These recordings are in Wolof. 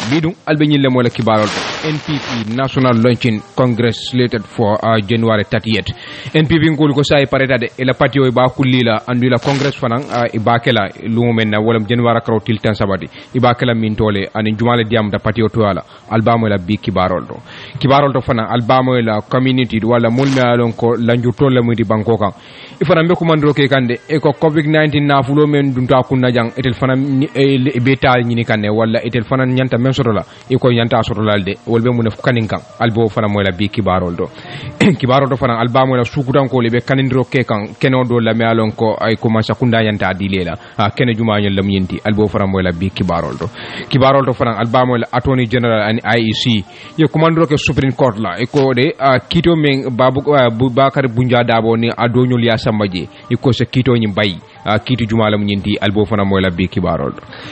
bidung albenyil le mola kibarol NPP National Launching Congress slated for January 30th. NPP ngol ko say paretade ila parti o ba kullila andula Congress fanan ibakela lumen wala January karo tiltan sabati ibakela min tole ani jumale diam da parti o to ala albamo la bi kibarol do fanan albamo la community wala mulme alon ko lanju tolle muti banko kan ifana be ko mandro ke kande e ko covid-19 na fulo men dunta kunna jang etel fanan betal nyini kanne wala etel fanan nyanta men sotola e ko nyanta sotolalde wolbe mun fu kanin kan albo fanan moy la bi kibarol do fanan albamo la sukudan ko lebe kanindro ke kan keno do la me alon ko ay ko masa kunda nyanta dilela kene juma nyol lam yenti albo fanan moy la bi kibarol do fanan albamo la attorney general and IEC ye ko mandro ke supreme court la e ko de kito men babu Bakar Bunja Dabo ni adonyol ya sambaje e ko se kito nyi bay kiti juma lam yenti albo fanan moy la bi kibarol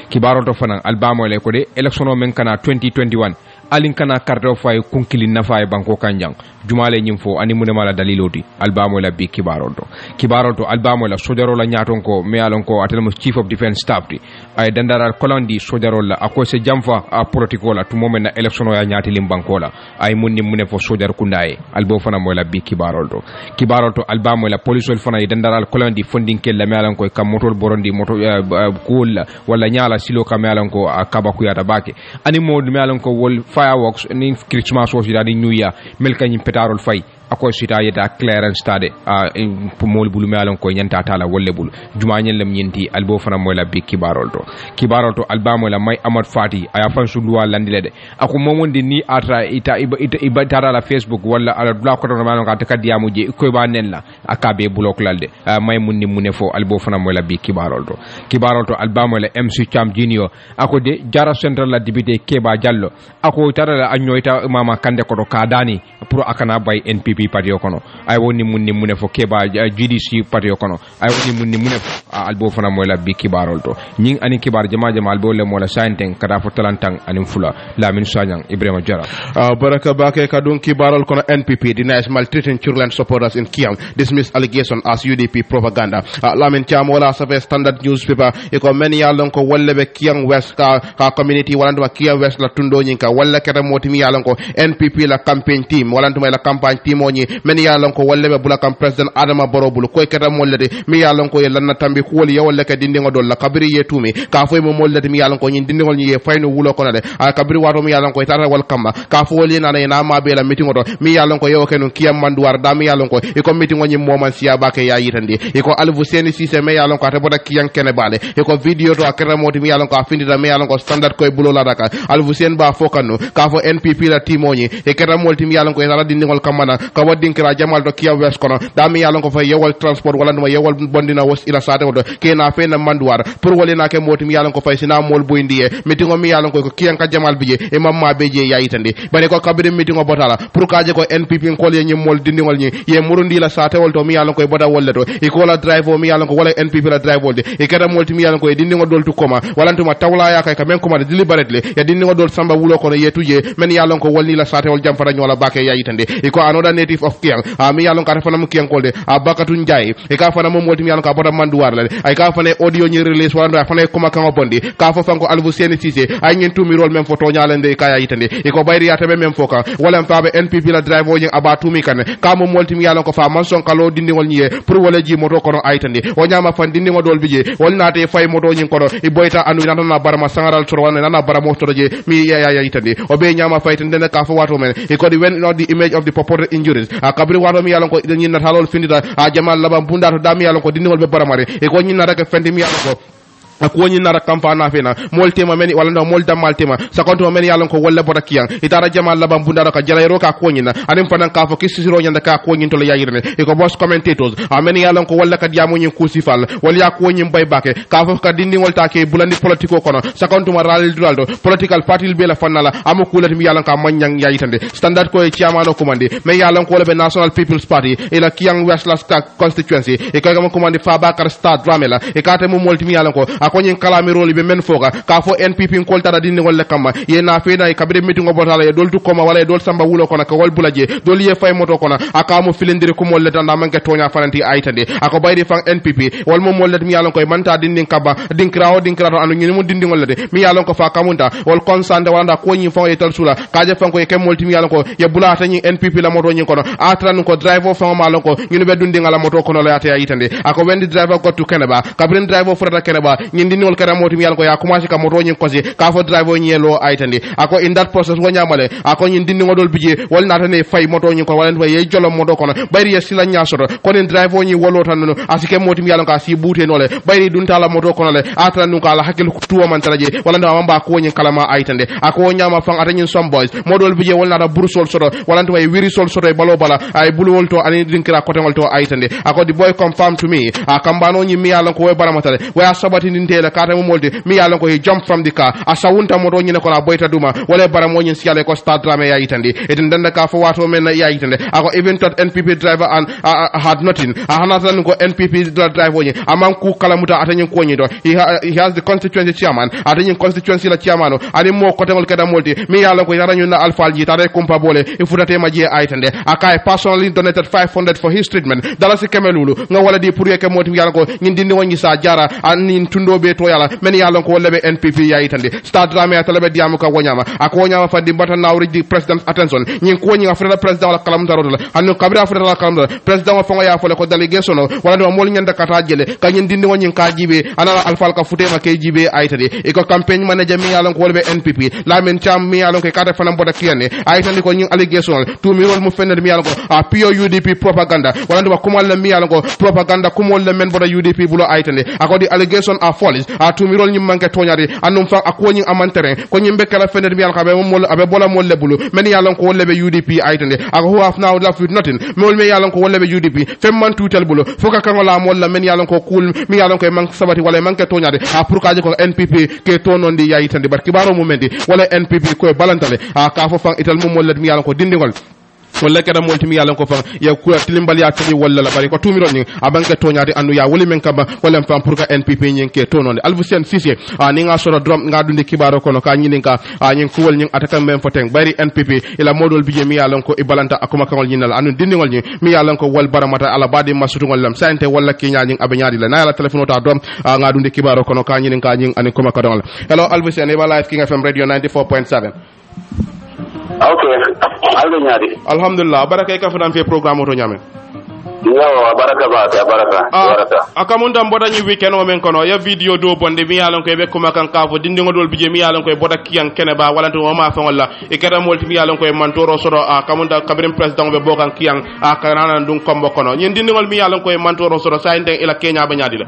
do fanan albamo le ko de election men kana 2021 alin kana karto fay kunkili nafa e banko kanjang jumale nyimfo ani munema la daliloti albamo la bi kibaroto albamo la sojaro la nyaton ko me alon ko atelmo chief of defense staff ti ay dandara kolandi sojaro la ako se jamfa a politiko la to moment na election ya nyati lim banko la ay munni mune fo sojar kundaye albo fana mo la bi kibaroto albamo la police fana y dandara kolandi funding kel la me alon ko kam motor borondi moto kul wala nyala silo kam me alon ko akaba ku yata bake ani mod me alon ko wol fireworks ni Christmas was da di New Year melka ñi petarol fay ako sita yeta clearance stade pour mol bulu me alon ko nyanta tala wolle bulu juma ñen lam ñenti albo fana moy la bi kibarol to albamo la may Amad Fati aya fan su luwa landile de ako momondi ni atra ita tara la Facebook wala ala dula ko no malon ka ta kadiamu je ko ba nen la akabe block lalde may munni mune fo albo fana moy la bi kibarol to albamo la MC Cham Junior ako de Jara Central la député Keba Diallo ako tara la anyoita mama kande ko do ka dani pour akana bay NPP parti kono ay woni munni mune fo Keba GDC parti kono ay woni munni mune albo fana moy la bi kibarol to ñing ani kibar jama albo le mola sainten kada fo talantang anim fula lamin Sanyang Ebrima jarra baraka bake kadun kibarol kono NPP denies maltreating children supporters in Kiang dismiss allegation as UDP propaganda lamin cham wala safe standard newspaper e ko men yalon ko wollebe Kiang West ka community wala ndo Kiang West la tundo nyinka walla kata motimi yalon ko NPP la campaign team wala ndo la campagne team oni men yalon ko wollebe bula kam president Adama Barrow bulu ko kata mollede mi yalon ko yelanna tambi ko woli yawalla ka dindingo dol la kabiri yetumi ka foy mo mollede mi yalon ko nyin dindingol nyi fayno wulo ko nade kabiri wato mi yalon ko tara wal kamba ka fo woli nana ina ma be la meeting oto mi yalon ko yewo kenu kiyam manduwar da mi yalon ko e ko meeting onyi moman siya bake ya yitandi e ko alvu seni sise me yalon ko tabota kiyan kene bale e ko video to akara moti mi yalon ko afindida mi yalon ko standard ko e bulo la daka alvu sen ba fokanu ka fo NPP la timoni e kera molti mi yalon ko tara dindingol kamana ka wadinkira jamal do kiyam west kono da mi yalon ko fay yewal transport wala no yewal bondina wos ila sate wodo ke na fe na manduwar pour wala na ke moti mi yalon ko fay sina mol boy ndiye meeting o mi yalon ko kiyan ka jamal bije e mamma beje ya yitandi bane ko kabire meeting o botala pour kaje ko NPP ko le nyim mol dindingol nyi ye murundi la sate wol to mi yalon ko bota wolle to e ko la drive o mi yalon ko wala NPP la drive wolde e kera molti mi yalon ko e dindingol dol tu koma wala tuma tawla ya kay ka men koma deliberately ya dindingol dol samba wulo ko ye tuje men yalon ko wolni la sate wol jam fara nyola bake ya yitandi e ko another native of Kiang mi yalon ka fana mu Kiang kolde bakatu njay e ka fana mo molti mi yalon ka bota manduwar la ay ka fana audio nyi release wala fana koma kan bondi ka fo fanko albu seni cisse ay ngin tumi rol men photo nyalande ka ya yitandi e ko bayri ya tabe men foka wala fabe NPP la drive o nyi aba tumi kan ka mo molti mi yalon ko fa man son kalo dindingol nyi pour wala ji moto kono aytandi o nyama fan dindingol dol bije wol naate fay moto nyi kono e boyta andu nana barama sangaral to wala nana barama to je mi ya yitandi o be nyama fayten den ka fo wato men e ko di when not the image of the purported injuries kabri wato mi yalon ko nyi na talol findita jamal labam bunda to dami yalon ko dindingol be baramare e ko nyi na rek fendi mi yalon ko ko nyi nara campagne fena moltema men wala ndo molta maltema sakonto men yalon ko wala bota kiyan itara jamal laba bundara ka jalayro ka ko nyina anim fanan ka fo kisiro nyanda ka ko nyin to la yayirne e ko boss commentators men yalon ko wala ka diamo nyin kusifal wala ya ko nyin bay bake ka fo ka dindi wolta ke bulandi politiko kono sakonto ma ralil duraldo political party be la fanala amu kulati mi yalon ka manyang yayitande standard ko e chairman ko mandi men yalon ko le national people's party e la kiyan west la constituency e ko ko mandi fa bakar stade dramela e ka te mo molti mi yalon ko ako nyin kalami roli be men foga ka fo NPP ko tara dinni wala kama ye na fe na kabire meeting o botala ye dol tu koma wala dol samba wulo kono ko wol bulaje dol ye fay moto kono aka mo filindiri ko molle tan manke tonya fananti aytande ako bayri fan NPP wal mo molle mi yalon ko manta dinni kaba dinkrawo anu nyini mo dindi ngolle de mi yalon ko fa kamunta wal konsande wala ko nyi fon e tal sula kaje fan ko e kemolti mi yalon ko ye bulata nyi NPP la moto nyi kono atran ko driver fan malon ko nyini be dundi ngala moto kono la ata aytande ako wendi driver ko tu keneba kabrin driver furata keneba nyindi nol kara moti mi yalon ko ya commencé ka moto nyi kosi ka fo driver nyi lo aytande ako in that process wo nyamale ako nyi dindi ngodol bije wal nata ne fay moto nyi ko walen ye jolo moto kono bayri ye sila nyasoto kono driver nyi wolota no asike moti mi yalon ka si bute nole bayri dun tala moto kono le atran nu kala hakil tuwa man taraje wala ndo mamba ko nyi kalama aytande ako nyama fang ata nyi some boys modol bije wal nata bursol soto wala ndo way wiri sol soto e balo bala ay bulwol to ani dinkira kotengol to aytande ako the boy confirm to me akambano nyi mi yalon ko we baramatale we asabati ndintele kata mo molde mi yalon ko he jump from the car asawunta moto nyi ne ko la boyta duma wala baramo nyi siale ko start drama ya aytande eden danda ka fo wato men ya aytande ako even tot NPP driver and had nothing hanatan ko NPP driver nyi amam ku kala muta atanyi ko nyi do he has the constituency chairman atanyi constituency la chairman ani mo kotengol kada molde mi yalon ko yaranyu na alfalji tare kumpa bole ifutate ma je aytande akai personally donated 500 for his treatment dalasi kemelulu nga wala di pour yeke moti yalla ko ñin dindi woni sa jara anin tundo be to yalla men yalla ko lebe NPP yayitande stade drame ya talebe diamu ka wonyama ak wonyama fa di bata nawri di president attention ñin ko ñi afrika president wala kalam daro la anu kabira afrika wala kalam daro president wa fonga ya fole ko delegation wala do mol ñanda kata jele ka ñin dindi woni ka jibe ana alfal ka futema ke jibe ayitade e ko campaign manager mi yalla ko lebe NPP lamin cham mi yalla ko kata fanam boda kiyane ayitande ko ñin allegation tu mi rol mu fenner mi yalla ko a pure UDP propaganda wala ndo ko mal mi yalla ko propaganda kumol le men boda UDP bulo aytande akodi allegation are false a tumirol nyim manke toñari annum fa akoni amantere ko nyimbe kala feneder mi yalla ko be mol abe bola mol le bulu men yalla ko wolle be UDP aytande ako who have now left with nothing mol me yalla ko wolle be UDP fem man tutel bulu foka kan la mol la men yalla ko kul mi yalla ko man sabati wala manke toñari a pour kaje ko NPP ke tonondi yaytande barki baro mumendi wala NPP ko balantale a ka fo fan ital mol le mi yalla ko dindingol wala kada molti mi yalla ko fa ya ku tilimbal ya tani wala la bari ko tumiro ni abanka toñati andu ya woli men kaba wala fam pour ka NPP nyen ke tononde albusen sisé ni nga soro drom nga dundi kibaro kono ka nyini ka nyen ku wol nyen ataka men foteng bari NPP ila modol bije mi yalla ko ibalanta akuma kangol nyinal anu dindingol nyi mi yalla ko wal baramata ala badi masutungol lam sante wala ki nyaani abe nyaadi la na la telephone ta drom nga dundi kibaro kono ka nyini ka nyen ani kuma kadol hello albusen e ba live King FM radio 94.7 okay albe nyaadi alhamdulillah baraka ka fadam fe programme to nyame yo baraka akamunda mboda nyi weekend o men kono ya video do bonde mi yalon ko be kuma kan kafo dindingo dol bije mi yalon ko boda kiyan kene ba wala to ma fa wala e kada molti mi yalon ko mantoro soro akamunda kabrim president be bokan kiyan akarana dun kombo kono nyi dindingol mi yalon ko mantoro soro sa nden ila Kenya ba nyaadi la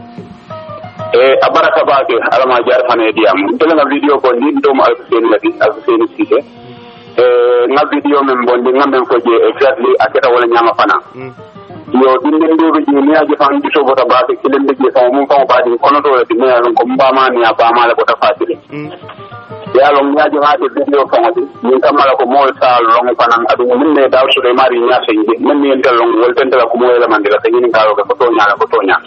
baraka ba ke alama jar fane diam tele na video ko ni do ma alfeni sike nga video men bonde ngamben ko je exactly aketa wala nyama fana yo dindin do be ni aje fan biso bota ba ke kilen de fa mum fa ba di kono to de me alon ko mba ma ni aba ma la bota fatile ya lo mi aje ha de video fa ngati ni kamala ko mo sa long fanan adu min ne daw so de mari nya se ni men ni entel long wol tentela ko mo la mandela te ni ngalo ko to nya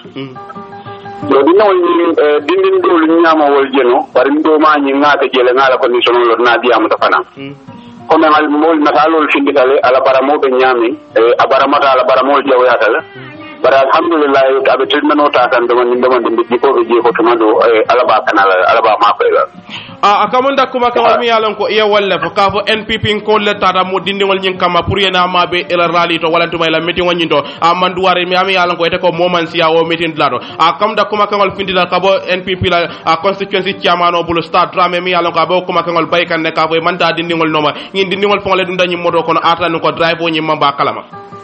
yo dino ni dindin do lu nyama wol jeno par ndo ma ni ngata jele ngala condition lo na diam ta fana comme al mol masalol finditale ala baramo be nyami abaramata ala baramol jawyatala bara alhamdulillah abe treatment ta kan do man ndi ko be je ko to mando ala ba kanala ala ba ma fayla akamunda kuma kama mi yalon ko iya walle fo ka fo NPP ko le tata mo dindingol nyin kama pour yena ma be ela rally to wala to may la meeting wonyin to mandu ware mi ami yalon ko ete ko moman siya o meeting lado akamda kuma kangol findila ka bo NPP la constituency chairman o bulo start drame mi yalon ko abo kuma kangol bay kan ne ka fo manta dindingol noma nyin dindingol fo le dunda nyi modo kono atanu ko drive o nyi mamba kalama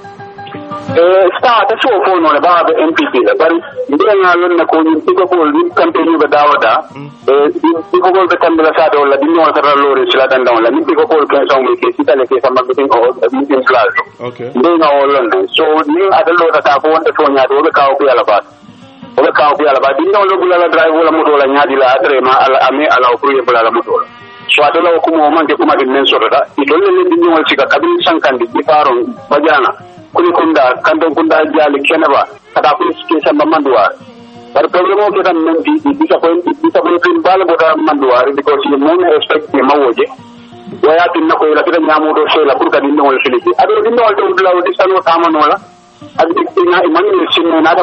sta ta so ko no le ba be NPP la bari ndenga lon na ko ni ko ko ni campaign be dawada ko ko be tambala sa do la dinno ta lore sila dan dawn la ni ko ko ko so mi ke sita le ke sama bitin ko meeting class okay ndenga o lon so ni adalo ta ko wonde to nya do be ka ko yala ba o be ka ko yala ba dinno lo bulala drive wala moto la nyaadi la atre ma ala ame ala o pour bulala moto so adalo ko mo man ke kuma din men so da idol le dinno wal sika kabin sankandi di faron bajana kuni kunda kanton kunda jali kenaba kada kun ke samba manduwa But problem of the men disappointing Balabota Manduari because you won't expect the Mawoje. Why I didn't know that Yamudo Shela put in all Philippi. I don't know how to blow this one Tamanola. I think money is in another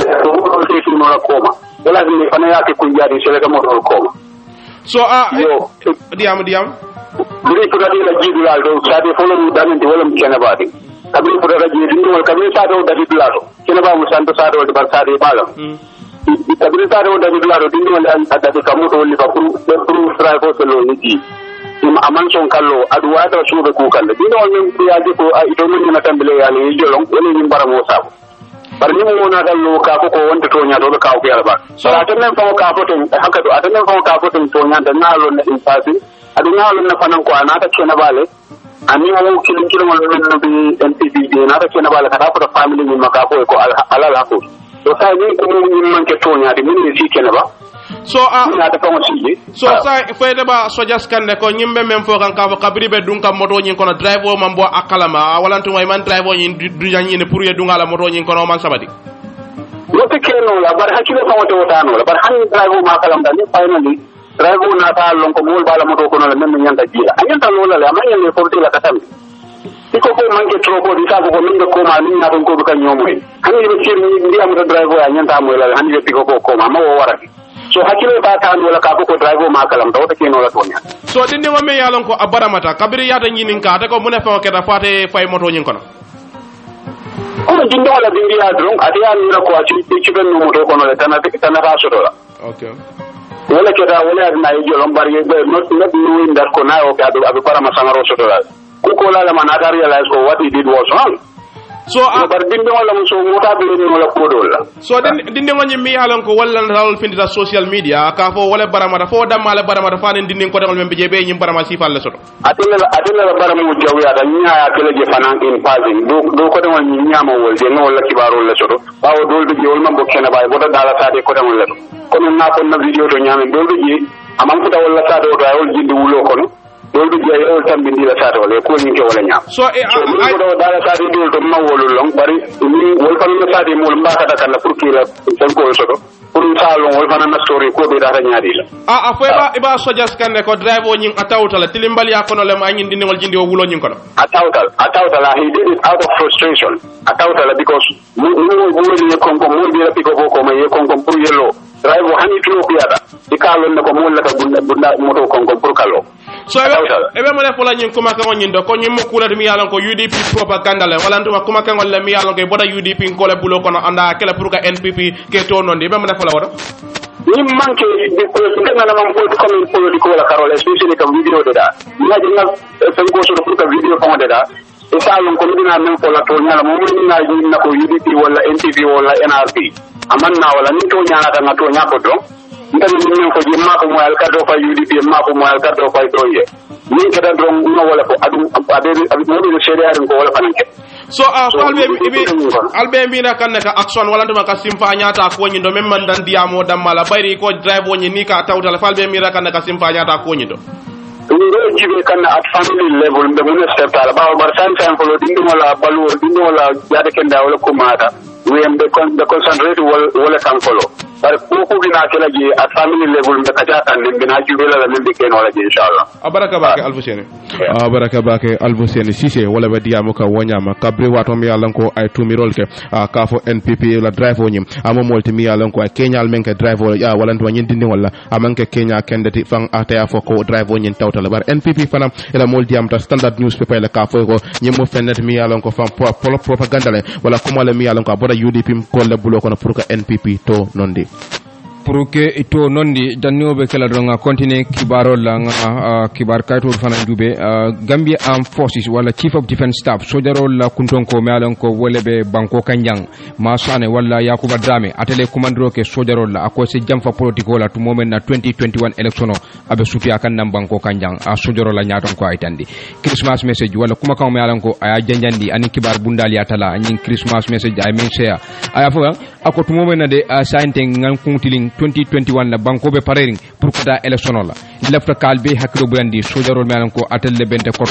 coma. Well, I think Panayaki Kuyadi Selegamoto coma. So, Diam. Really put a Gidaldo, Sadi follow done in the Willem Kenabadi. I will put a Gidino, Cabisado, that is Lado. Kenaba was Santosado, the Barsadi Balam. Cabisado, that is Lado, Dino, and at the Kamuto, Liverpool, the Proof Driver Saloniki. Amanson Kalo, Aduata Suba Kukan. You know, I don't know in Assembly, and you don't in Baramosa. But you want to look up on the Tonya or the Kaupiaba. So I don't know for Capotin, I don't know for Capotin Tonya, the Nalo in passing. I do not know Pananqua, another Chenavale, and you won't kill the NPP, another Chenavale, a family in Macapo, Alalapo. So I need to move in Mancatonia, the minute she can about. So say fedeba sojas kan ne ko nyimbe mem fo kan ka kabribe dunka moto nyin kono drive o mambo akalama walantu way man drive o nyin du janyi ne pour ye dunga la moto nyin kono man sabati no te keno la bar hakilo fa wote wotano la bar han drive o ma kalam dan finally drive o na ta lon ko mol bala moto kono la men nyanta jila anyanta lola la man yene forti la katam iko ko manke trobo di sa ko min ko ma min na ko kan nyomoy han ni be sir ni am drive o anyanta mo la han ni be ko ma wo warati so hakilo ba ta wala ka ko driver ma kalam do to keno la tonya so dindi mo me yalon ko abaramata kabiri yata nyinin ka ta ko mune fa ke da fate fay moto nyin kono o dindi wala dindi ya drum atiya ni ko ati ci ben no moto kono le tanata ra so dola okay wala ke da wala na yi jolom bari be not no ndar ko na o ka do abi para ma sangaro so dola ko la manata realize ko what he did was wrong. So bar dinde wala so mota be ni wala ko dolla. So dinde ngoni mi halon ko wala dal findita social media ka fo wala baramata fo damala baramata fa nen dinde ko dal membe je be nyim barama sifal la soto. Atilla baramu jawya da nya ya kele je fanan in passing do ko dal ni nyama wol de no wala kibaro la soto. Bawo dol be wol mambo kena bay boda dala sa de ko dal la. Kono na ko na video to nyame dol be ji amam ko wala sa do ay wol jindi wulo kono. Dol be je ay tam bindi la sa do le ko ni ke wala nyam. So I do dala sa de dol to ma wolu long bari ni wol fa la sa de mol mbaka da kan pour ki la sen ko soto. Pour salon wol fa na story ko be da nyaadi la. Fo iba sojas kan ko drive o nyin atawta la tilimbal ya kono le ma nyin dindi wol jindi o wulo nyin kono. Atawta he did it out of frustration. Atawta la because mu wulo ni ko mo bi la piko ko ma ye ko pour yelo. Drive o hani tulo biada. Ikalo ne ko mo la ta bunda moto ko pour kalo. So ebe mo ne fola nyin kuma kan nyin do ko nyin mo kula mi yalon ko UDP propaganda le wala nduma kuma kan wala mi yalon ko boda UDP ko le bulo kono anda kala pour ka NPP ke to non de be mo ne fola wada ni manke de ko ngana na mam ko comme politique wala karole especially comme video de da na jinga sen ko so pour ka video ko de da e sa lon ko dina men fola to nyala mo ni na yi na ko UDP wala NPP wala NRP amanna wala ni to nyala ta na to nyako do ndani ni ko je mako mo al kaddo fa UDP mako mo al kaddo fa doye ni kada dron no wala ko adu abi mo do sharia ko wala fanike so albe bi na kan ka action wala nduma ka simfa nyata ko nyindo mem man dan diamo damala bayri ko drive woni ni ka tawta la falbe mi ra kan ka simfa nyata ko nyindo ndo jibe kan at family level be mo step ala ba bar san san ko dindu wala balu dindu wala yade ken da wala ko mata we am the concentrate wala kan follow par ko bina kala ji at family level be kaja tan lim bina jibe la min de ken wala ji inshallah baraka bake albusene sise wala be diamo ka wonyama kabre wato mi yalan ko ay tumirol ke ka fo NPP la drive wonyim amo molti mi yalan ko ay kenyal men ke drive wala ndo nyin dindi wala amanke kenya kendati fang ataya fo ko drive wonyin tawtala bar NPP fanam ela mol diam ta standard newspaper la ka fo ko nyimo fenet mi yalan ko fam propaganda le wala kuma le mi yalan ko boda UDP ko le bulo ko pour que NPP to nondi pour que ito nondi dannobe kala donga continue kibaro la kibar kayto fana jube Gambia Armed Forces wala Chief of Defence Staff sojaro la kuntonko mealon ko wolebe banko kanjang masane wala Yakuba Drame atele commandro ke sojaro la akose jamfa politiko la to moment na 2021 election abe sufiya kan nam banko kanjang sojaro la nyaton ko aytandi Christmas message wala kuma kan mealon ko aya janjandi ani kibar bundali atala ani Christmas message ay men share aya fo ako to moment na de sainte ngan kuntiling 2021 la banko be parering pour kada election la lafta kalbe hakro brandi sojaro melan ko atelle bente koto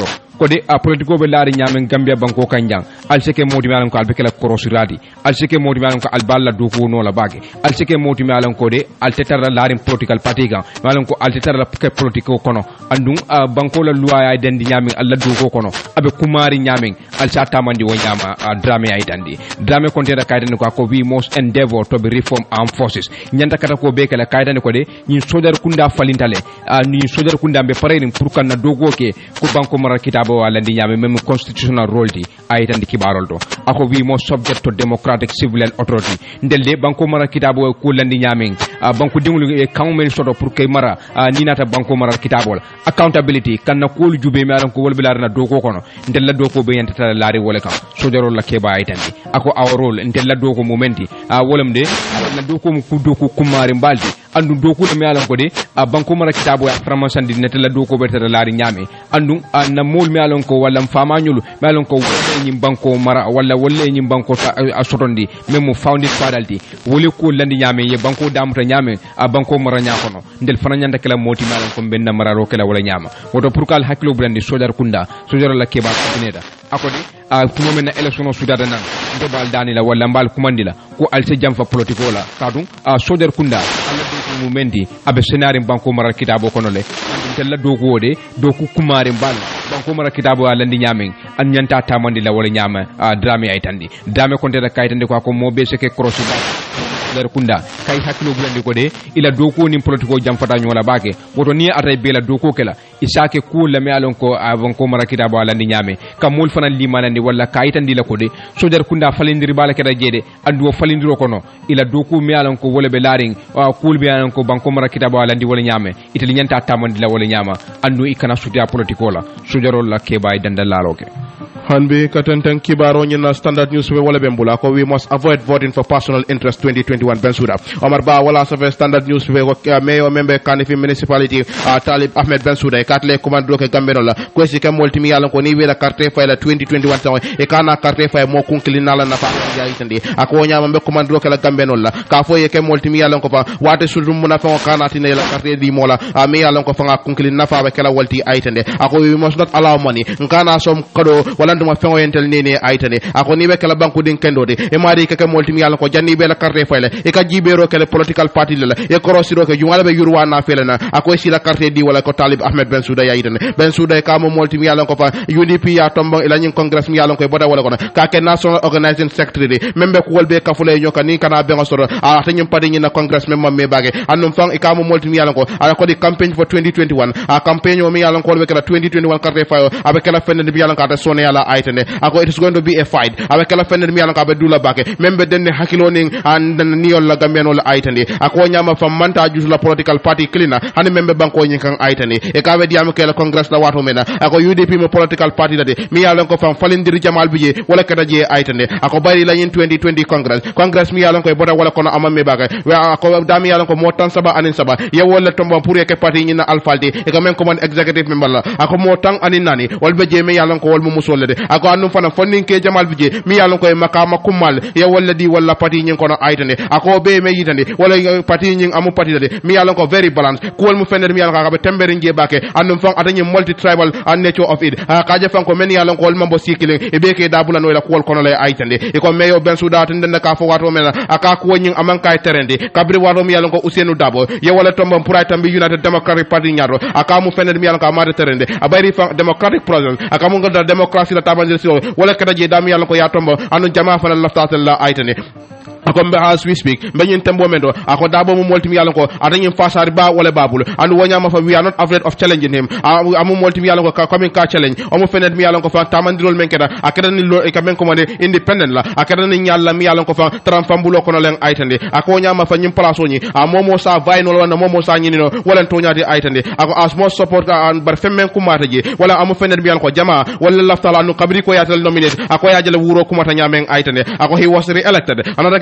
ko de politiko be laari nyamen Gambia banko kanjang al seke modi malan ko albe kala korosiradi al seke modi malan ko al balla do ko no la bage al seke modi malan ko de al tetara laari political party ga malan ko al tetara ke politiko kono andum banko la loi ay dendi nyamen alla do ko kono abe kumari nyamen al sa tamandi wo nyama drame ay tandi drame kontera kayden ko we must endeavor to be reform armed forces nyanta kata ko be kala kayden ko de ni sodar kunda falintale ni sodar kunda be parerin pour kan na dogo ke ko banko mara kitabo wala ndi nyame même constitutional role di ay tandi kibarol do ako we must subject to democratic civil authority ndelde banko mara kitabo ko landi nyame banko dingulu e kamel sodo pour kay mara ni nata banko mara kitabo accountability kan na ko jube mi aran ko wol bilar na dogo kono ndella doko be yanta laari wala kam sojarol la keba ay tandi ako our role ndella doko momenti wolam de na doko mu doko kumari mbaldi andu doko me alan ko de banko mara kitabo ya framasandi netela doko be tata laari nyame andu na mol me alan ko wala fama nyulu me alan ko wala nyim banko mara wala nyim banko sotondi memo founding fadalti wole ko landi nyame ye banko damuta nyame banko mara nyakono ndel fana nyanda kala moti me alan ko benna mara ro kala wala nyama woto pour kal haklo brandi sojar kunda sojar la keba tineda akodi tumo men na election sudada nan ndebal dani la wala mbal kumandila ko alse jamfa politiko la kadum sojar kunda alla do mumendi abe senari banko mara kitabo kono le tella dogo wode doku kumare mbal banko mara kitabo ala ndi nyamen an nyanta tamandi la wala nyama drame ay tandi drame konte da kay tandi ko mobe seke cross der kunda kay hakilo bulandi ko de ila doko ni politiko jamfata nyola bake woto ni atay bela doko kala isake ko la me alon ko avon ko mara kitabo ala ndi nyame kam mul fana limanandi wala kay tandi la ko de so der kunda falindiri bala keda jede andu falindiro kono ila doko me alon ko wala be laring kul be alon ko banko mara kitabo ala ndi wala nyame itali nyanta tamandi la wala nyama andu ikana sutia politiko la so jarol la kebay dandalaloke hanbe katantan kibaro nyina standard news we wala bembula ko we must avoid voting for personal interest 2021 Bensouda Omar Ba wala sa standard news we mayor member Kanifi municipality Talib Ahmed Bensouda e katle commando ke Gambia la ko si kam multimi yalla ko ni wela carte fay la 2021 taw e kana carte fay mo kunkili nala na fa ya itandi ako nyama be commando ke la Gambia la ka fo ye ke multimi yalla ko fa wate sudum muna fa kana tine la carte di mola me yalla ko fa kunkili na fa be kala walti aitande ako we must not allow money ngana som kado wala nduma fengo yentel nene aitane ako ni be kala banku din kendode e mari ke multimi yalla ko janni be la carte fay la e ka jibero ke political party la e korosiro ke jumala be yurwa na felena ako si la carte di wala ko Talib Ahmed Bensouda ya itane Bensouda e ka mo multimi yalla ko fa UDP ya tombo ila nyin congress mi yalla ko boda wala ko ka ke national organizing secretary membe ko wolbe ka fule nyoka ni kana be ngosoro a ta nyim padi nyina congress memma me bage annum fang e ka mo multimi yalla ko ala ko di campaign for 2021 a campaign o mi yalla ko be kala 2021 carte fay abe kala fende bi yalla ka ta sone yalla aitane ako it is going to be a fight abe kala fende mi yalla ka be dula bake membe den hakilo ning and niol la Gambian wala aitane ako nyama fam manta jus la political party cleaner hani membe banko nyin kan aitane e ka be diam ke la congress la wato mena ako UDP mo political party dade mi yalla ko fam falindiri jamal bije wala kada je aitane ako bari la yin 2020 congress mi yalla ko boda wala kono amamme baga wa ako dami yalla ko mo tan saba anin saba ye wala tombo pour e ke party nyina alfalde e ka men ko man executive member la ako mo tan anin nani wal be je mi yalla ko wal mo musolle de ako annum fana fonnin ke jamal bije mi yalla ko e makama kumal ye wala di wala party nyin kono aitane ako be me yitande wala party nyin amu party de mi yalla ko very balance ko wal mu fender mi yalla ka be tembere nge bake annum fang atani multi tribal and nature of it ka je fang ko men yalla ko wal mambo sikile e be ke dabula no la ko wal kono lay aitande e ko meyo Bensouda tan den ka fo wato men aka ko nyin aman kay terende kabri wato mi yalla ko Ousseynou Dabo ye wala tombo pour ay tambi United Democratic Party nyaro aka mu fender mi yalla ka ma terende abari fang democratic process aka mu ngal democracy la tabanjel so wala kada je dam yalla ko ya tombo anu jama fa la laftatel la aitande ako mbe as we speak mbe nyin tembo mendo ako dabo mo multimi yalla ko adanyi fasari ba wala babul andu wanyama fa we are not afraid of challenging him amu multimi yalla ko coming ka challenge omo fenet mi yalla ko fa tamandirol men keda akada ni lo e kamen ko mane independent la akada ni nyalla mi yalla ko fa tramfambulo kono len aitande ako nyama fa nyim place ni momo sa vainol wala momo sa nyinino wala to nyaati aitande ako as mo support an bar femmen ko mata je wala amu fenet mi yalla ko jama wala laftala no kabri ko yatal nominate ako yajale wuro ko mata nyamen aitande ako he was re-elected another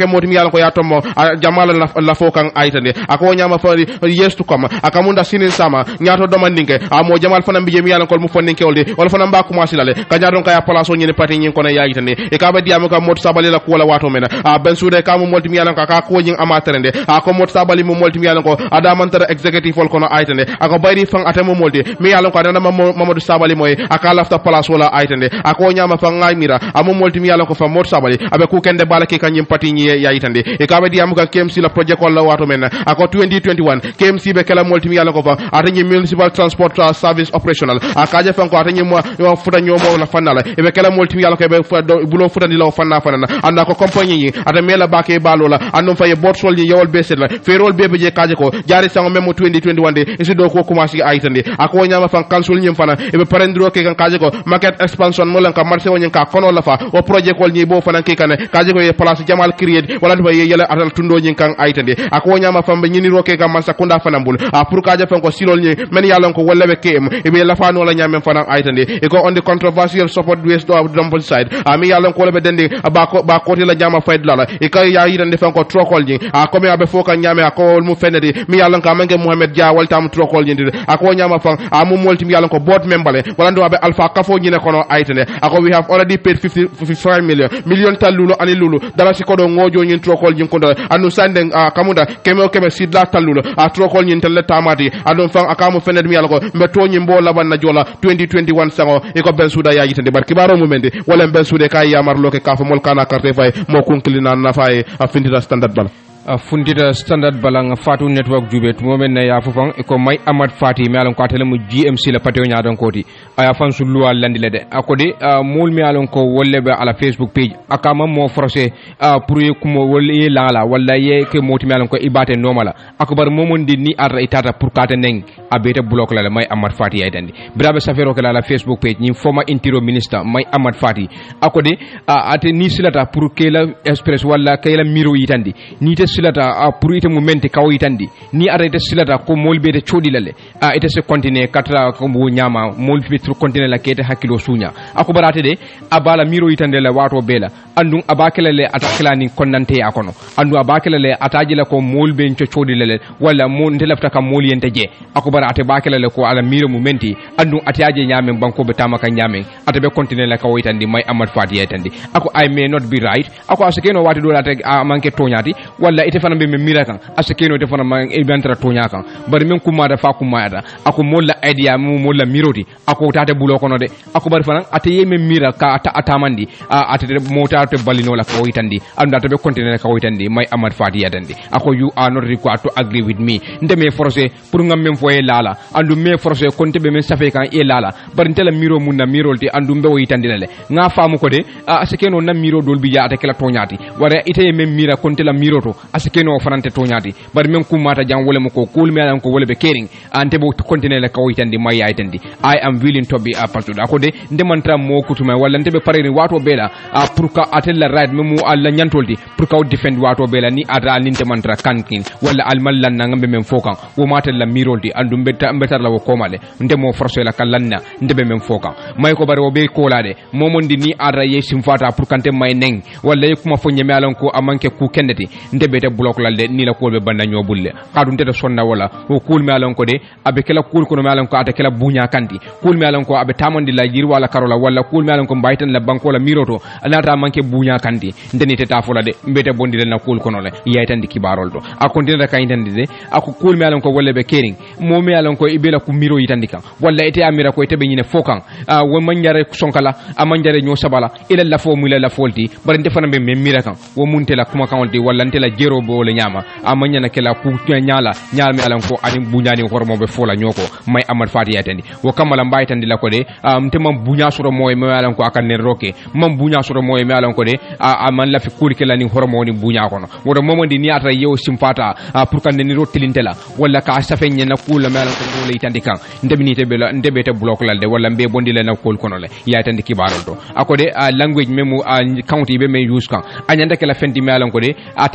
moti mi yalan ko ya tommo jamala la fo kan aitande ako nyama fa yes to come akamunda sinin sama nyato domandinke mo jamal fana mbiye mi yalan ko mu fonninke olde wala fana mba commencer lale ka nyaadon ka ya place nyene pati nyin ko ne ya itande e ka ba diam ka moti sabali la ko wala wato mena ben sude ka mu multi mi yalan ka ko nyin amaterende ko moti sabali mu multi mi yalan ko ada mantara executive wol kono aitande ako bayri fang atamo multi mi yalan ko adana mamadou sabali moy aka lafta place wala aitande ako nyama fa ngaymira amu multi mi yalan ko fa moti sabali abe ku kende bala ke kanyim pati nyi ya itande e ka ba diam ka KMC la project wala wato mena ako 2021 KMC be kala multi mi yalan ko fa atani municipal transport service operational akaje fanko atani mo futa nyomo la fanala e be kala multi mi yalan ko be bulo futa di law fanna fanana anda ko compagnie yi ata mela bake balola andum faye bot sol ni yewol be setla ferol bebe je kaje ko jari sango memo 2021 de e do ko commencer aitande ako nyama fan council nyim fana e be parendro ke kan kaje ko market expansion mo lan ka marché wonyen ka kono la fa o projet ko ni bo fana ke kan kaje ko e place jamal create wala do ye yele atal tundo nyin kan aitande ako nyama fam be nyini roke ka man sakunda fana mbul pour kaje fan ko silol ni men yalon ko wolle be kem e be la fa no la nyamem fana aitande e ko on the controversial support west do double side mi yalon ko be dende ba ko la jama fayd la e kay ya yidande fan ko trokol ni ko me abe foka nyame ko mu fenede mi yalon ka mangi Mohamed Dia walta mu trokol ni ako nyama fan mu molti mi yalon ko board membale wala ndo abe alpha kafo nyine kono aitande ako we have already paid 55 million tallulo ani lulu dala si ko do ngojo nyin trokol nyin ko do anu sande kamunda keme sidla tallulo trokol nyin telle tamati anu fan akamu fenede mi yalon ko mbe to nyimbo laban na jola 2021 sango e ko ben suda ya yitande barki baro mu mende wala ben sude kay yamar loke kafa mol kana carte fay mo kunklina na fay afindira standard bala fundita standard balang fatu network jubet momen na ya fufang e ko may amad fati mi alon ko atele mu GMC la patio nyaadon koti aya fan su luwa landile de akodi mul mi alon ko wolle be ala Facebook page akama mo forcé pour ye kumo wolle lala walla ye ke moti mi alon ko ibate normala akbar momon di ni arra itata pour kata neng abete block la may amad fati ay dandi brabe safero ko la Facebook page ni former interior minister may amad fati akodi ate ni silata pour ke la express walla ke la miro yitandi ni te silata pour ite mu menti kaw yitandi ni arrêté silata ko molbe de chodi lale ite se continuer katra ko mo nyama mol fi tru continuer la kete hakilo sunya ako barate de abala miro yitande la wato bela andum abakela le atakela ni konnante akono andu abakela le ataji la ko molbe ncho chodi lale wala mo ndelafta kam mol yente je ako barate bakela le ko ala miro mu menti andum atiaje nyame banko be tamaka nyame atabe continuer la kaw yitandi may amad fati yitandi ako I may not be right ako asekeno wati do la tek manke tonyati wala ite fana be mira kan asekeno ite fana man e bantra tonya kan bari men kuma da fa kuma da ako molla idea mu molla miroti ako tate bulo kono de ako bari fana ate yeme mira ka atamandi ate mota to balino la ko itandi anda to be continue ka itandi may amad fati yadandi ako you are not required to agree with me ndeme forcé pour ngam men foye lala andu me forcé konte be men safe kan e lala bari tele miro mun na mirolti andu mbe o itandi lale nga famu ko de asekeno na miro dol bi ya ate kala tonyati wara ite yeme mira konte la miroto asekeno fanante tonyati bari men kumata jam wala mako kul me alan ko wala be caring ante bo continue la kawitandi may aytandi I am willing to be a part of akode ndemantra mo kutuma wala ndebe pareri wato bela pour ka atella right memu alla nyantoldi pour ka defend wato bela ni ata ninte mantra kankin wala almallan na ngambe men fokan wo mata la miroldi andum betar la wo komale ndemo forcer la kalanna ndebe men fokan may ko bari wo be kolade momondi ni ara ye simfata pour kante may neng wala yekuma fo nyame alan ko amanke ku kendeti ndebe te block lalde ni la kolbe banda nyobulle kadum te sonna wala o kul me alan ko de abe kala kul ko me alan ko ata kala bunya kanti kul me alan ko abe tamandi la jir wala karola wala kul me alan ko baytan la banko la miroto anata manke bunya kanti ndeni te tafola de mbete bondi na kul kono le yaytandi kibarol do akontinda kayitandi de ako kul me alan ko wolle be kering mo me alan ko ibela ku miro yitandi kan walla ite amira ko tebe nyine fokan wo manjare sonkala amanjare nyo sabala ila la fo mu la folti bari ndefana be mira kan wo munte la kuma kan wolti walla ntela jero bo le nyama amanya na kala ku nyala mi alan ko ani bunyani hormo be fola nyoko may amad fati yatandi wo kamala mbaytandi la ko de mtemam bunya soro moy me alan ko akan ne roke mam bunya soro moy me alan ko de man la fi kuri kala ni hormo ni bunya kono wodo momondi ni ata yew simfata pour kan ni rotilintela walla ka safenye na kula me alan ko le yitandi kan ndebinite be la ndebete block lalde walla mbe bondi le na kol kono le yatandi kibarol to akode language memu county be me use kan anyanda kala fendi me alan ko de atele baytandi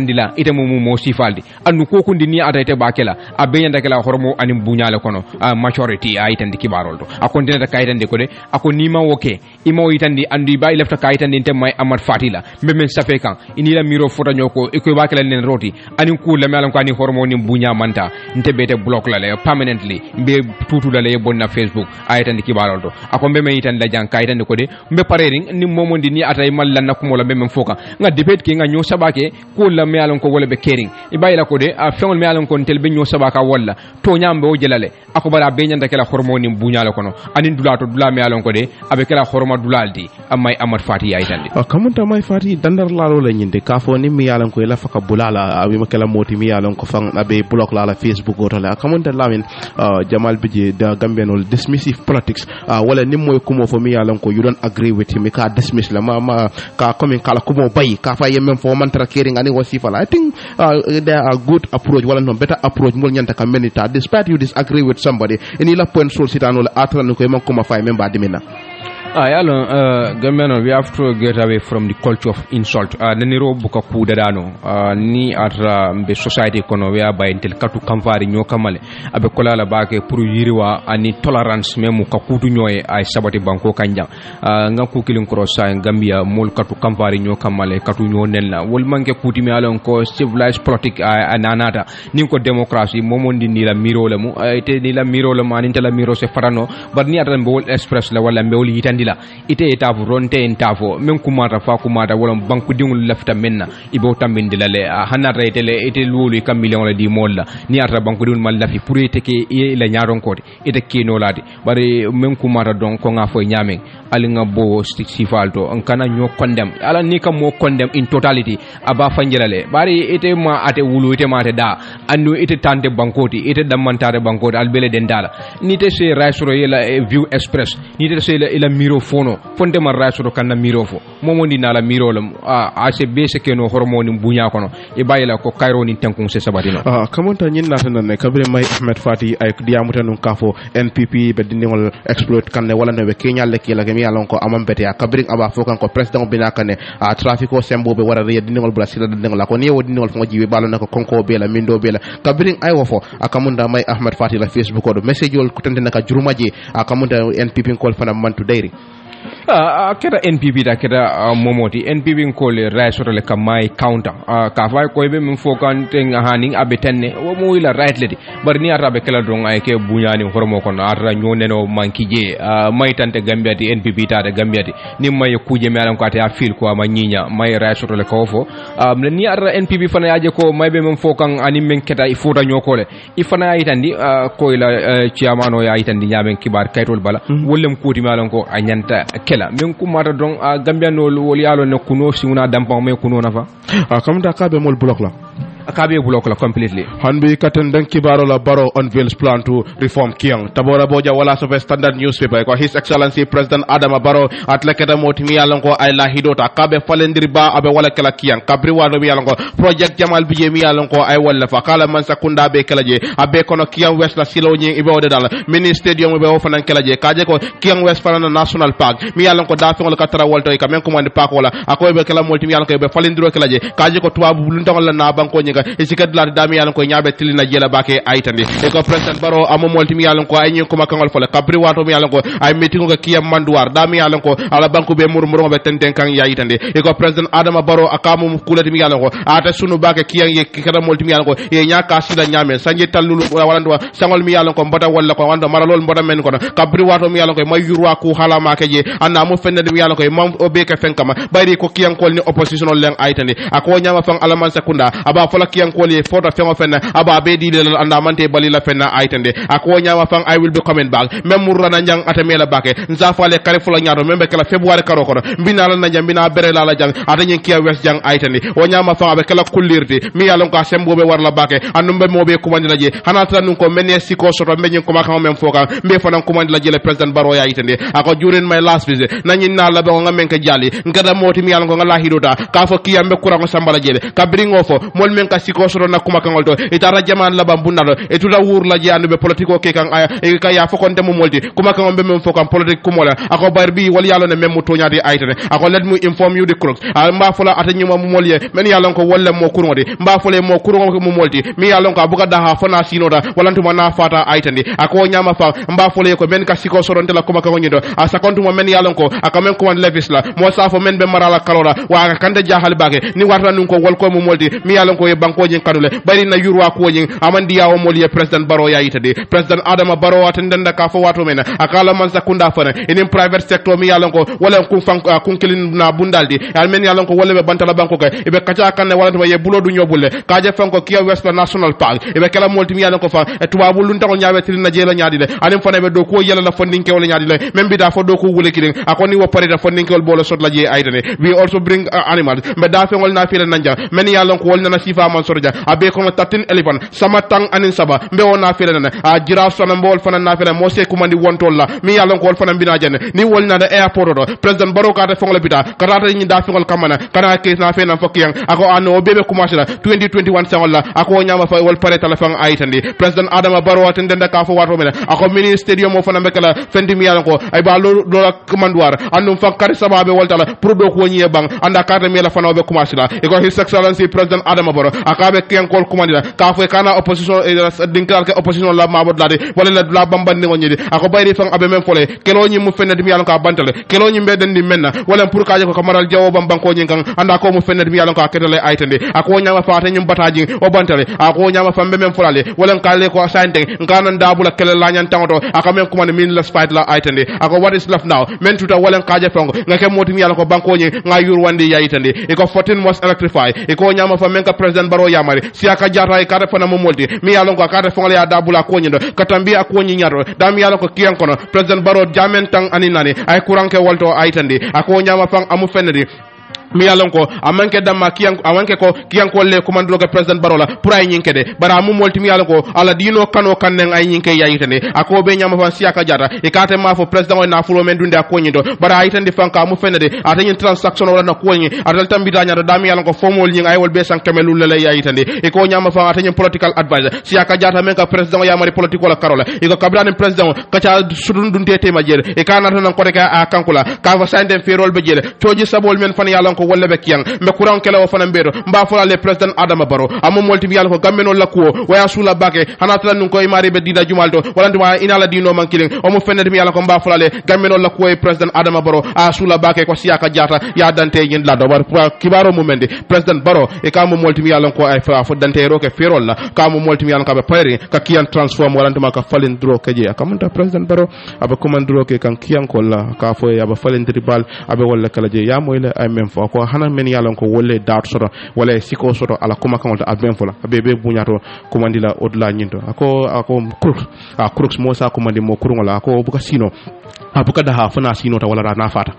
itandila ite mo sifaldi andu ko kundi ni ata ite bakela a benyanda kala hormo anim bunyale kono majority a itandi kibarol to a kontinata kayitande ko de ako nima woke imo itandi andi ba lefta kayitande inte may amad fatila memmen safe kan inila miro fota nyoko e ko bakela len roti anin ku la melam ko ani hormo ni bunya manta inte bete block la le permanently be tutu la le bonna Facebook a itandi kibarol to ako memmen itandi la jang kayitande ko de mbe parering ni momondi ni atay mallan nakumo la memmen foka nga debet ki nga nyo sabake ko la mealon ko wala be kering e bayila ko de a fengol mealon ko tel be nyo sabaka wala to nyambe o jelale ako bara be nyanda kala hormoni bunyala kono anin dulato dula mealon ko de abe kala horma dulaldi amay amad fati ay tande kamunta may fati dandar lalo la nyinde ka fo ni mealon ko la faka bulala abi makala moti mealon ko fang abe block la Facebook o tala kamunta lamin Jamal Biji da Gambianol dismissive politics wala ni moy kumo fo mealon ko you don't agree with him ka dismiss la ma ka comme kala kumo bay ka fa yemem fo man tra kering ani wasifa I think there are good approach wala no better approach mol nyanta ka menita despite you disagree with somebody any la point sol sitano la atra no ko man kuma fa memba dimina Gambian, we have to get away from the culture of insult. Naniro buka kuda dano ni atra be society kono we aba intel katu kamfari nyokamale abe kola la bake puru yiriwa ani tolerance memu kakutu nyoy ay sabati banko kanjang ngam ku kilin krosa Gambia mol katu kamfari nyokamale katu nyonella wol manke kuti mi alon ko civilized politic ananata nin ko democracy momondi ni la miro la mu ite ni la miro la man intela miro se farano bar ni atan bol express la wala mbewol yitandi ite etafo ronte entafo men kumata fa kumata wala banku dingul lafta menna ibo tambindila le hanata ite lulu kam million la di molla ni ata banku dingul mal lafi pour ite ke la nyaaron kodi ite kino ladi bari men kumata don ko nga fo nyamen ali nga bo sifalto an kana nyo condemn ala ni kam mo condemn in totality aba fanjirale bari ite ma ate wulu ite ma ate da andu ite tante bankoti ite damantare bankoti albele dendala ni te se raisoro yela view express ni te se ila miro fono fonde man raisoro kanna miro fo momondi nala miro lam se bese keno hormoni bunya kono e bayila ko kayro ni tankun se sabatino kamonta nyin natana ne kabire may Ahmed Fati ay diamuta nun kafo NPP be dindingol exploit kanne wala no be Kenya lekki la gemi alon ko amam bete kabring aba fokan ko president bina kanne trafico sembo be wara re dindingol bla sila dindingol la ko ni wo dindingol fo jibe balo nako konko be la mindo be la kabring ay wo fo akamunda may Ahmed Fati la Facebook ko do message yol kutande naka jurumaji akamunda NPP ko fana mantu dairy keda NPP da keda momoti NPP ko le raisoro le kamay counter ka fay ko be min fokan ten haning abe tenne wo mo ila right ledi bar ni arabe kala don ay ke bunyani hormo kon atra nyoneno mankije may tante Gambia di NPP ta da Gambia di ni may kuje mi alan ko ata fil ko ma nyinya may raisoro le ko fo ni ara NPP fana yaje ko may be min fokan ani men keta i foda nyokole i fana yitandi ko ila ciamano ya yitandi nyamen kibar kaytol bala wollem kuti mi alan ko anyanta kela men kumata don Gambia no wol yalo ne kuno siuna dampa me kuno nafa kamta kabe mol block la akabe block la completely hanbi katen dan kibaro la baro unveils plan to reform Kiang tabora boja wala so standard newspaper ko his excellency president Adama Barrow atleketa motimi yalon ko ay la hidota kabe falendiri ba abe wala kala Kiang kabri wado mi yalon ko project Jamal Bije mi yalon ko ay wala fa kala man sakunda be kala je abe kono Kiang West la silo nyi ibe wode dal mini stadium be o fanan kala je kaje ko Kiang West fanana national park mi yalon ko da fi ngol ka tara wolto e kamen ko mande park wala akoy be kala motimi yalon ko be falendiro kala je kaje ko tuabu luntangol la na banko nyinga isikat la dami yalon ko nyaabe tilina jela bake aitandi e ko president Barrow amo moltimi yalon ko ay nyi ko makangol fole kabri wato mi yalon ko ay meeting ko kiyam manduwar dami yalon ko ala banku be murmuro be tenten kan yaitandi e ko president Adama Barrow akamu kulati mi yalon ko ata sunu bake kiyam ye kikata moltimi yalon ko e nyaaka sila nyame sanje tallulu wala ndo sangol mi yalon ko mbota walla ko wando maralol mbota men ko kabri wato mi yalon ko may yurwa ku hala make je anna mo fende mi yalon ko mam o be ka fenkama bayri ko kiyam ko ni opposition len aitandi ako nyama fang alaman sekunda aba fola kiyam ko li foto fengo fenna aba be di le anda mante balila fenna aitande ako nyama fang I will be coming back même murana nyang atamela bake nza fale kare fula nyaado membe kala february karo kono mbina la nanya mbina bere la jang atanyen kiya west jang aitande o nyama fang abe kala kulirti mi yalon ko sembo be war la bake anumbe mobe kumandi la je hanata nun ko menne siko soto menyen ko makam mem foka mbe fanan kumandi la je le president Barrow ya aitande ako during my last visit nanyin na la be ngamen ka jali ngada moti mi yalon ko ngala hidota ka fo kiya mbe kurango sambala jele ka bringo fo mol men ka siko soro na kuma kan olto itara jaman la bambunalo etula wur la janu be politiko ke kan aya e ka ya fokonte mo molti kuma kan be mem fokam politique kumola ako barbi wal yalo ne mem to nyaade aytene ako let mu inform you the crooks mba fola atani mo molye men yalo ko wolle mo kurngodi mba fole mo kurngo mo molti mi yalo ko abuka daha fona sinota walantuma na fata aytandi ako nyama fa mba fole ko men ka siko soro ntela kuma kan nyido a sakontu mo men yalo ko aka men ko levis la mo safo men be marala kalora wa kande jahal bake ni warta nun ko wol ko mo molti mi yalo ko e banko nyin kadule bari na yurwa ko nyin amandi yawo molye president baro ya yitade president adama baro atendenda ka fo wato mena akala man sakunda fana enen private sector mi yalo ko wala ko fan kun kilin na bundaldi al men yalo ko wala be bantala banko kay e be kacha kanne wala to ye bulodu nyobulle kaje fanko kiya west national park e be kala molti mi yalo ko fa e tubabu lun tago nyaabe tin na jela nyaadi le anem fana be do ko yela la funding ke wala nyaadi le même bi da fo do ko wule kilin akoni wo pare da funding ke wala bolo sot la je aydane we also bring animals be da fe wala na fi nanja men yalo ko wala na sifa man sorja abe ko 13 elephant sama tang anin saba be wona fi na a jira sona mbol fana na fi mo se kumandi wontol la mi yalo ko fana bina jane ni wol na da airport do president baro ka ta fongle bita karata ni da fi kamana kana ke na fe na fokiyang ako ano bebe commencer la 2021 sangola ako nyama fa wol pare telefon aytandi president adama baro atende da ka fo wato mena ako mini stadium mo fana bekala fendi mi yalo ko ay ba lo la commandwar andum fa kar sababe wol tala pour do ko nyi bang anda carte mi la fana be commencer la e ko his excellency president adama baro akabe ken kol commandira ka fo kana opposition dinkal ke opposition la mabod la de wala la bambandi ngoni ako bayri fang abe men fole kelo nyi mu fenna dim yalla ka bantale kelo nyi mbeden di menna wala pour kaaje ko kamaral jawo bam banko nyi kan anda ko mu fenna dim yalla ka kedale aytande ako nyama faata nyum bataji o bantale ako nyama fambe men fulale wala kale ko sante ngana ndabula kele la nyan tangoto aka men commande min la fight la aytande ako what is left now men tuta wala kaaje fango ngake motim yalla ko banko nyi nga yur wandi yaytande e ko 14 must electrify e ko nyama fa men ka president baro yamari si aka jata e kare fana mo molti mi yalla ko kare fongale ya dabula ko nyindo katambi ako nyi nyaro dam yalla ko kiyan kono president baro jamen tang aninani ay kuranke wolto aytandi ako nyama fang amu fenedi mi yalon ko amanke damma kiyan amanke ko kiyan ko le commando ga president barola pour ay nyinke de bara mu molti mi yalon ko ala dino kano kanen ay nyinke yayitane ako be nyama fa siaka jata e kate ma fo president na fulo men dunde ko nyindo bara ayitande fanka mu fenede atanyin transaction wala na ko nyi adal tambida nyata dam yalon ko fomol nyi ay wol be san kemelu le yayitande e ko nyama fa atanyin political advisor siaka jata men ka president ya mari political la karola e ko kabran president ka ca sudun dunte tema jere e kana tan ko de ka a kankula ka fa sande ferol be jele toji sabol men fan yalon ko wolle be kiyang me kuran kala o fana mbedo mba fola le president adama baro amo molti mi yalla ko gammeno lakko waya sula bake hanata nun ko imari be dida jumaldo wala nduma inala dino mankilin o mo fenede mi yalla ko mba fola le gammeno lakko e president adama baro a sula bake ko siaka jata ya dante yin lado war kibaro mo mende president baro e ka mo molti mi yalla ko ay fa fo dante roke ferol la ka mo molti mi yalla ka be payri ka kiyan transform wala nduma ka falen dro keje akamanta president baro aba commandro ke kan kiyan ko la ka fo ya ba falen tribal abe wala kala je ya moyle ay même fo ko hana men yalon ko wolle daat soto wala siko soto ala kuma kan wala adben fola bebe bunyato komandila odla nyinto ako crux mo sa komandi mo kurungola ako buka sino abuka daha fana sino ta wala na fata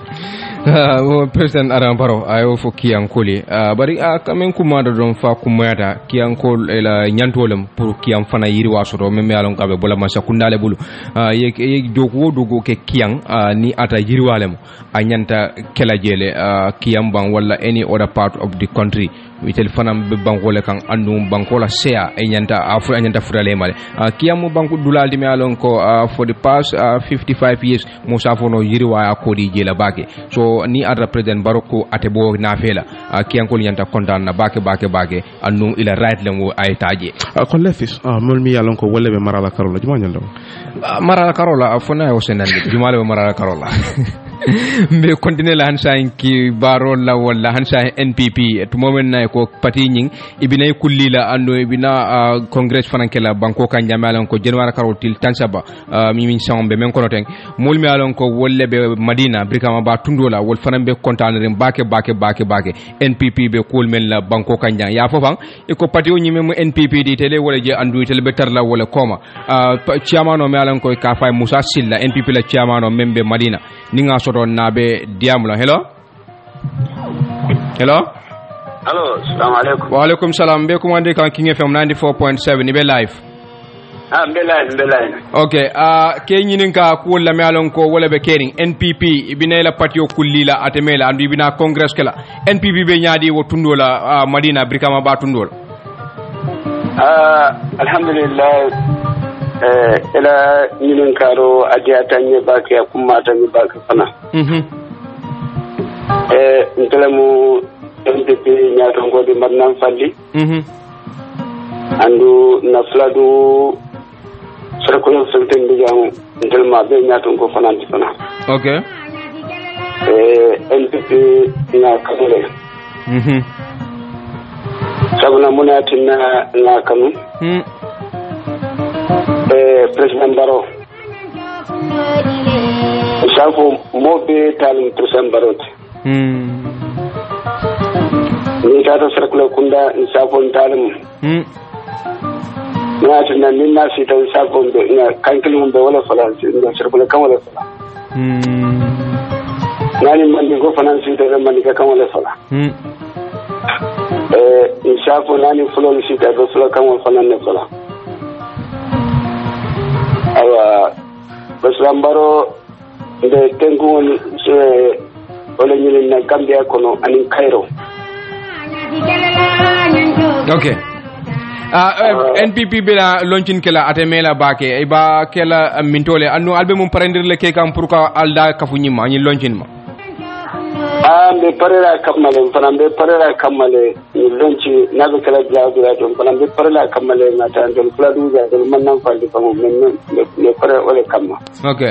president adam baro ayo fo kiyankoli bari kamen kuma da don fa kuma da kiyankol ela nyantolem pour kiyam fana yiri wasoto meme yalon kabe bola masa kundale bulu ye dogo ke kiyang ni ata yiri walem a nyanta kela jele kiyam bang wala any other part of the country witel fanam be bankole kan andum bankola sea e nyanta afu nyanta furale male kiyam banku dulal di yalon ko for the past 55 years musa fono yiri wa ko di jela bake so ni adra president baroko atebo na fela kiyankol nyanta kontan na bake anu ila right lemo ay taje ko lefis mol mi yalon ko wolle be marala karola juma nyando marala karola fona o senande jumale be marala karola mbe continue la hansa ki barol la wala hansa NPP to moment na ko pati nying ibina kullila ando ibina congress fanankela banko kan jamalon ko january karotil tansaba mi min sambe men kono ten mol mi alon ko wolle be madina brikama ba tundola wol fanambe kontanere bake NPP be kol men la banko kan jang ya fofan e ko pati o nyime mo NPP di tele wala je andu tele be tarla wala koma chairman o mi alon ko ka fay Musa Silla NPP la chairman o membe madina ninga soto nabe diamula hello assalamu alaikum wa alaikum salam be ko mande kan King FM 94.7 ni be live Belain. Okay, ke nyinin ka ko la melon ko wala be kering NPP ibina la patio kullila atemela andu ibina congress kala NPP be nyaadi wo tundola Madina Brikama ba tundola alhamdulillah ila nyinin karo adiata nye baki ya kumata nye baki fana ntelamu NPP nyato ngodi marnan falli andu nafladu circular sultan bijang ntelma be nyato ko fana fana okay NPP na kamule sabuna munatina na kanu president Baro shafo mobe talim president Baro ni tata circular kunda shafo talim na tunna minna sita shafo ina kankilum be wala fala ina circular kan wala fala nani mandi go finance de mandi ka kan wala fala shafo nani fulo sita go fulo kan wala fala ne fala awa basambaro de tengu wala nyini na Gambia kono anin Cairo okay NPP bela launchin kala atemela bake iba kala mintole annu albe mum parendir le ke kam pour ka alda kafunyima ni launchin ma be parera kamale fanambe parera kamale ni launchi nabe kala jaadura don fanambe parera kamale ngata don pladu ja don mannan faldi famo men le parera wala kamma okay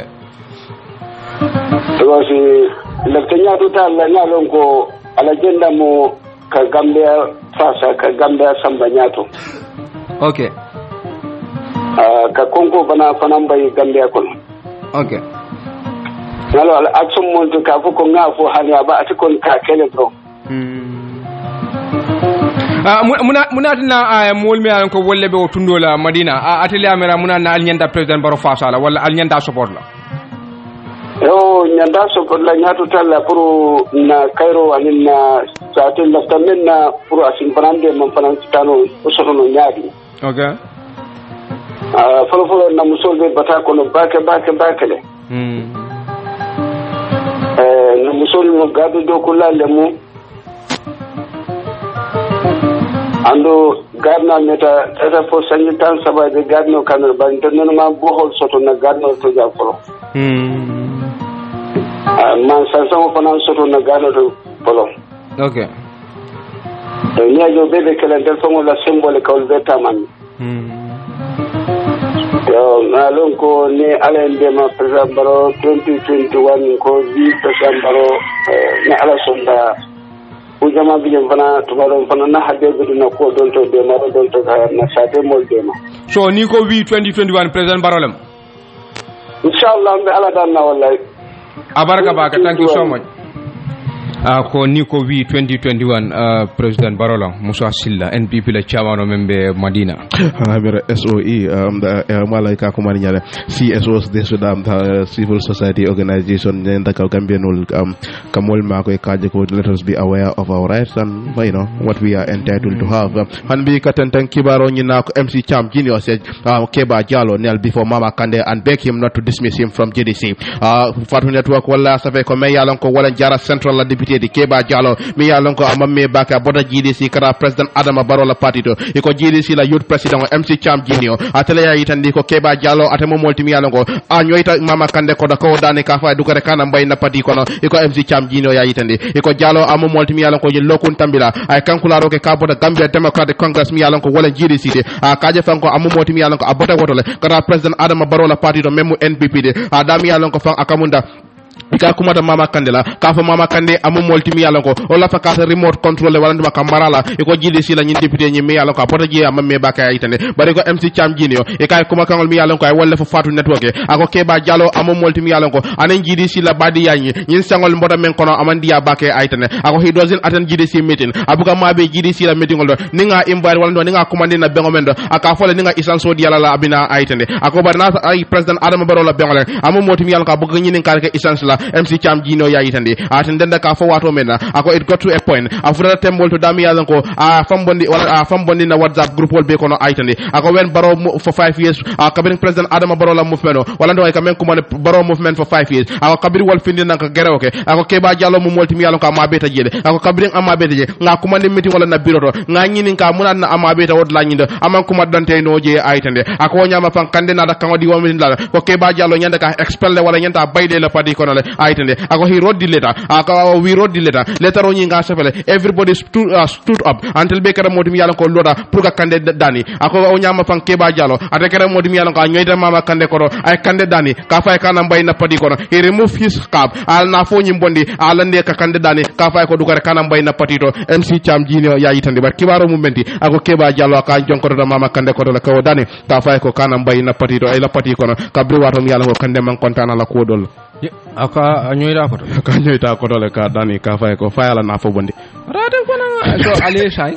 to si le tanya to ta la nyalon ko ala jenda mo ka Gambia fasa ka Gambia samba nyato okay ka kongo bana fanan bai Gambia kono okay nalo al action mon to ka ko ngafo hanya ba atikon ka kele bro muna tina molmi an ko wolle be tundola Madina ateli amera muna na alnyanda president Baro Fasala wala alnyanda support la yo nyanda support la nyato talla pour na Cairo anina satin laftamen na pour asin brande man fanan tano usono nyaadi okay folo na musolbe bata kono bake le na musol mo gadu do kula lemu ando gadna meta tata fo sanyi tan saba de gadno kanal ban tan ma bohol soto na gadno to ja folo man sansa fanan soto na gadno to folo okay ni ajo bebe kala del fongo la symbole ka ulbeta man yo ngalon ko ni alen de ma president Baro 2021 ko bi president Baro na ala sonda ujama bi fana to baro fana na hadde gudu na ko don to de ma don to na sade mol de ma so ni ko wi 2021 president Baro lam inshallah be ala dan na wallahi abaraka baka thank you so much ko ni ko wi 2021 president Barola Musa Silla NPP la chairman membe Madina habira SOE malaika ko mani nyale CSOs de Sudan civil society organization in the Gambian kamol ma ko kaje ko let us be aware of our rights and you know what we are entitled to have han bi katantan kibaro nyina ko MC Cham Junior said Keba Jallo nel before Mama Kande and beg him not to dismiss him from JDC Fatu network wala safe ko me yalon ko wala jara central la député di Keba Jallo mi yalon ko amamme baka boda GDC kara president Adama Barrow la party to iko GDC la youth president MC Cham Junior atele ya itandi ko Keba Jallo atemo molti mi yalon ko anyoita Mama Kande ko da ko dane ka fa dukare kana mbay na party kono iko MC Cham Junior ya itandi iko Jallo amo molti mi yalon ko je lokun tambila ay kankula roke ka boda Gambia Democratic Congress mi yalon ko wala GDC de kaje fanko amo molti mi yalon ko abota wotole kara president Adama Barrow la party to memu NPP de adami yalon ko fan akamunda ika kumata Mama Kande la ka fa Mama Kande amu multi mi yalon ko o la fa ka remote control wala nduma kamara la iko GDC la nyin député nyi mi yalon ko pota ji am me baka itane bari ko MC Cham Junior e kay kuma kangol mi yalon ko ay wala fa Fatu network ako Keba Jallo amu multi mi yalon ko anen GDC la badi yanyi nyin sangol mboda men kono amandi ya baka itane ako he doesn't attend GDC meeting abuka mabe GDC la meeting ngol ninga invite wala ninga commande na bengo mendo aka fole ninga isan so diala la abina itane ako bar na ay president Adama Barrow la bengo amu multi mi yalon ko abuka nyin kan ke isan la MC Cham Jino ya yitandi atendenda ka fo wato mena ako it got to a point afura tembol to dami yalan ko fambondi wala fambondi na WhatsApp group wol be kono aitandi ako when Barrow for 5 years cabinet president Adama Barrow la movement wala ndo ay kamen ko man Barrow movement for 5 years ako kabiri wol findi nan ka gere okay ako Keba Jallow mo molti mi yalan ko ma beta jede ako kabiri ama beta je nga ko man meeting wala na biro to nga nyini ka munan na ama beta wod la nyindo aman ko dante no je aitande ako nyama fan kande na da kan di womin la ko Keba Jallow nyanda ka expel wala nyanda bayde la padi kono le aitande ako he wrote the letter ako we wrote the letter o nyinga sefele everybody stood up until be kara modi mi yalan ko loda pour ka kande dani ako o nyama fan Keba Jallow ate kara modi mi yalan ko nyoyta mama kande ko ay kande dani ka fay kana mbay na padi kono he remove his cap al na fo nyim bondi ala ne ka kande dani ka fay ko dugare kana mbay na padi to MC Cham Jino ya yitande bar kibaro mu menti ako Keba Jallow ka jonko do mama kande ko la ko dani ka fay ko kana mbay na padi to ay la padi kono ka bri wato mi yalan ko kande man kontana la ko dol aka nyoyda ko ka nyoyta ko dole ka dani ka fay ko fayala na fo bondi rade ko na so ale shay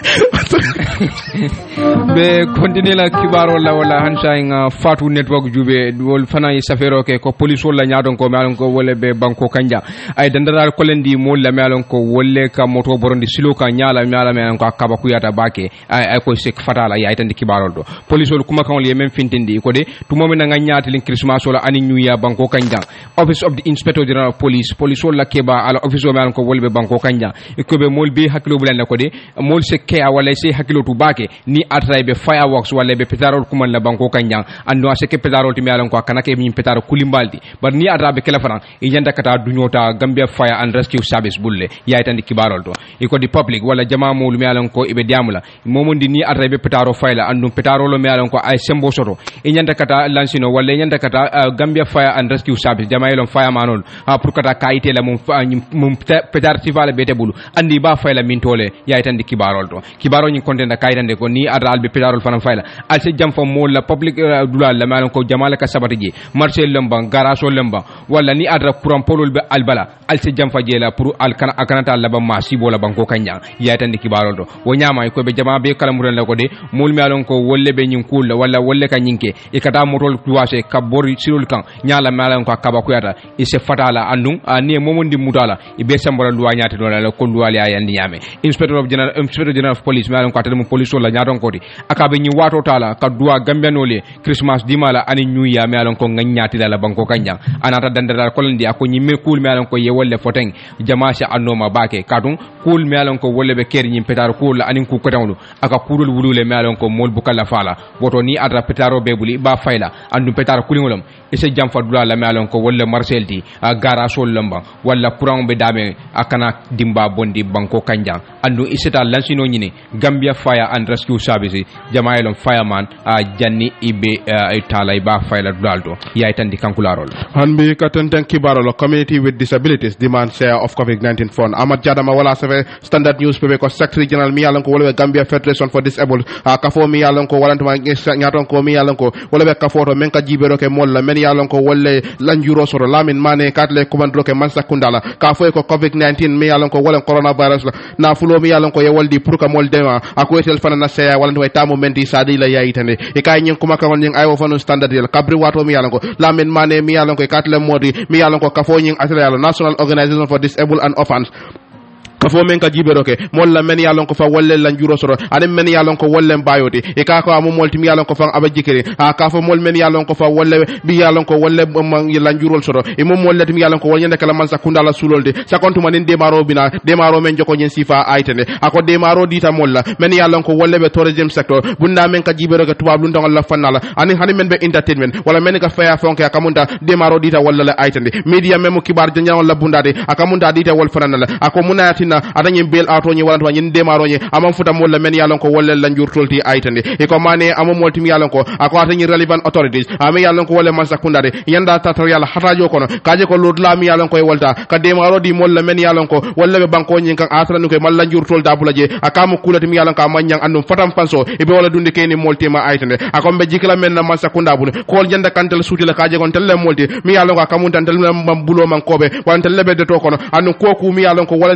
be continue la kibaro la wala hansha fatu network jube wol fana yi safero ke ko police wala nyaadon ko malon ko wole be banko kanja ay dandara ko lendi mo la malon ko wolle ka moto borondi silo ka nyaala malon ko akaba ku yata bake ay ko sek fatala ya itandi kibaro do police wol kuma kan le men fintindi ko de to momi na nyaati lin christmas wala ani new ya banko kanja office of the inspector general of police wala keba ala office o malon ko wolbe banko kanja ko be mol be hakilo bulan ko de mol se ke wala se hakilo to bake ni atraybe fireworks wala be petarol kuman la banko kanja ando se ke petarol ti malon ko kanake mi petaro kulimbaldi bar ni atrabe kala fanan e yanda kata dunyota Gambia Fire and Rescue Service bulle yaitandi kibarol to iko di public wala jama mol malon ko ibe diamula momondi ni atraybe petaro fayla andum petaro lo malon ko ay sembo soto e yanda kata lansino wala yanda kata Gambia Fire and Rescue Service jama yelon fire manol pour kata kaite la mum petar tifala bete bulu andi ba fayla min tole yaitandi kibarol to kibaro ni kontenda kaitande ko ni adal be petarol fanam fayla al se jam fam mol la public dulal la malon ko jamala ka sabatiji marché lomba garaso lomba wala ni adra kuram polol be albala al se jam fajela pour al kana akanata laba ma sibola banko kanya yaitandi kibarol to wo nyama ko be jama be kala muren la ko de mol malon ko wolle be nyin kul wala wolle ka nyinke e kata motol tuwase kabori sirul kan nyala malon ko kaba ko yata e se fatala andum ni momondi mutala e be sambara luwa nyati do la ko luwa ya yandi nyame inspector general of police malon ko atele police wala nyaton ko di akabe nyi wato tala ka duwa gambianole christmas dimala ani new ya malon ko nganyati la banko kanya anata dandara ko landi ako nyi me kul malon ko ye wolle foteng jamasha annoma bake kadum kul malon ko wolle be ker nyi petaro kul anin ku ko tawlu aka kudul wulule malon ko mol bukala fala woto ni adra petaro be buli ba fayla andum petaro kulingolom ese jamfa dula la malon ko wolle marcelti gara sol lamba walla courant be dame akana dimba bondi banko kanja andu iseta lansino nyine Gambia Fire and Rescue Service jamaelon fireman janni ibe itala iba fayla dulalto ya itandi kankularol hanbi katenten kibarolo community with disabilities demand share of COVID-19 fund Ahmad Jadama wala save standard newspaper ko secretary general mi yalon ko wala Gambia Federation for Disabled kafo mi yalon ko wala tuma nyaton ko mi yalon ko wala kafoto men ka jibero ke molla men yalon ko wala lanjuro soro lamin mane katle komandro ke mansa kundala kafo ko COVID-19 mi yalon ko wala coronavirus la na fulo mi yalon ko yewoldi pour ka mol dema ako etel fana na seya wala to tamu menti sadi la yayitane e kay nyen kuma ka won nyen ayo fanu standard yel kabri wato mi yalon ko lamin mane mi yalon ko katle modi mi yalon ko kafo nyen asala National Organization for Disabled and Orphans kafo men ka jibero ke molla men yalon ko fa wolle lan juro soro ane men yalon ko wolle bayoti e ka ko amu molti mi yalon ko fa aba jikiri ka fa mol men yalon ko fa wolle bi yalon ko wolle lan juro soro e mom molle mi yalon ko wolle kala man sakunda la sulolde sakontu manin demaro bina demaro men joko nyen sifa aitene ako demaro dita molla men yalon ko wolle be tourism sector bunda men ka jibero ke tubab lu ndongal la fanala ani hani men be entertainment wala men ka faya fonke akamunda demaro dita wolle la aitene media memo kibar janyaw la bundade akamunda dita wol fanala ako munati adanye bel auto nyi wala nyi demaro nyi amam futa molla men yalon ko wolle la njurtolti aitande e ko mane amam molti mi yalon ko ako atanye relevant authorities ame yalon ko wolle man sakundade yanda tatar yalla hatajo kono kaje ko lord la mi yalon ko e wolta ka demaro di molla men yalon ko wolle be banko nyi kan atran ko malla njurtol dabulaje akamu kulati mi yalon ka manyang andum fatam panso e be wala dunde keni molti ma aitande ako be jikla men na man sakunda bu ko janda kantel suti la kaje kon telle molti mi yalon ko akamun tan telle mambulo man kobe wan telle be de to kono anu koku mi yalon ko wala natana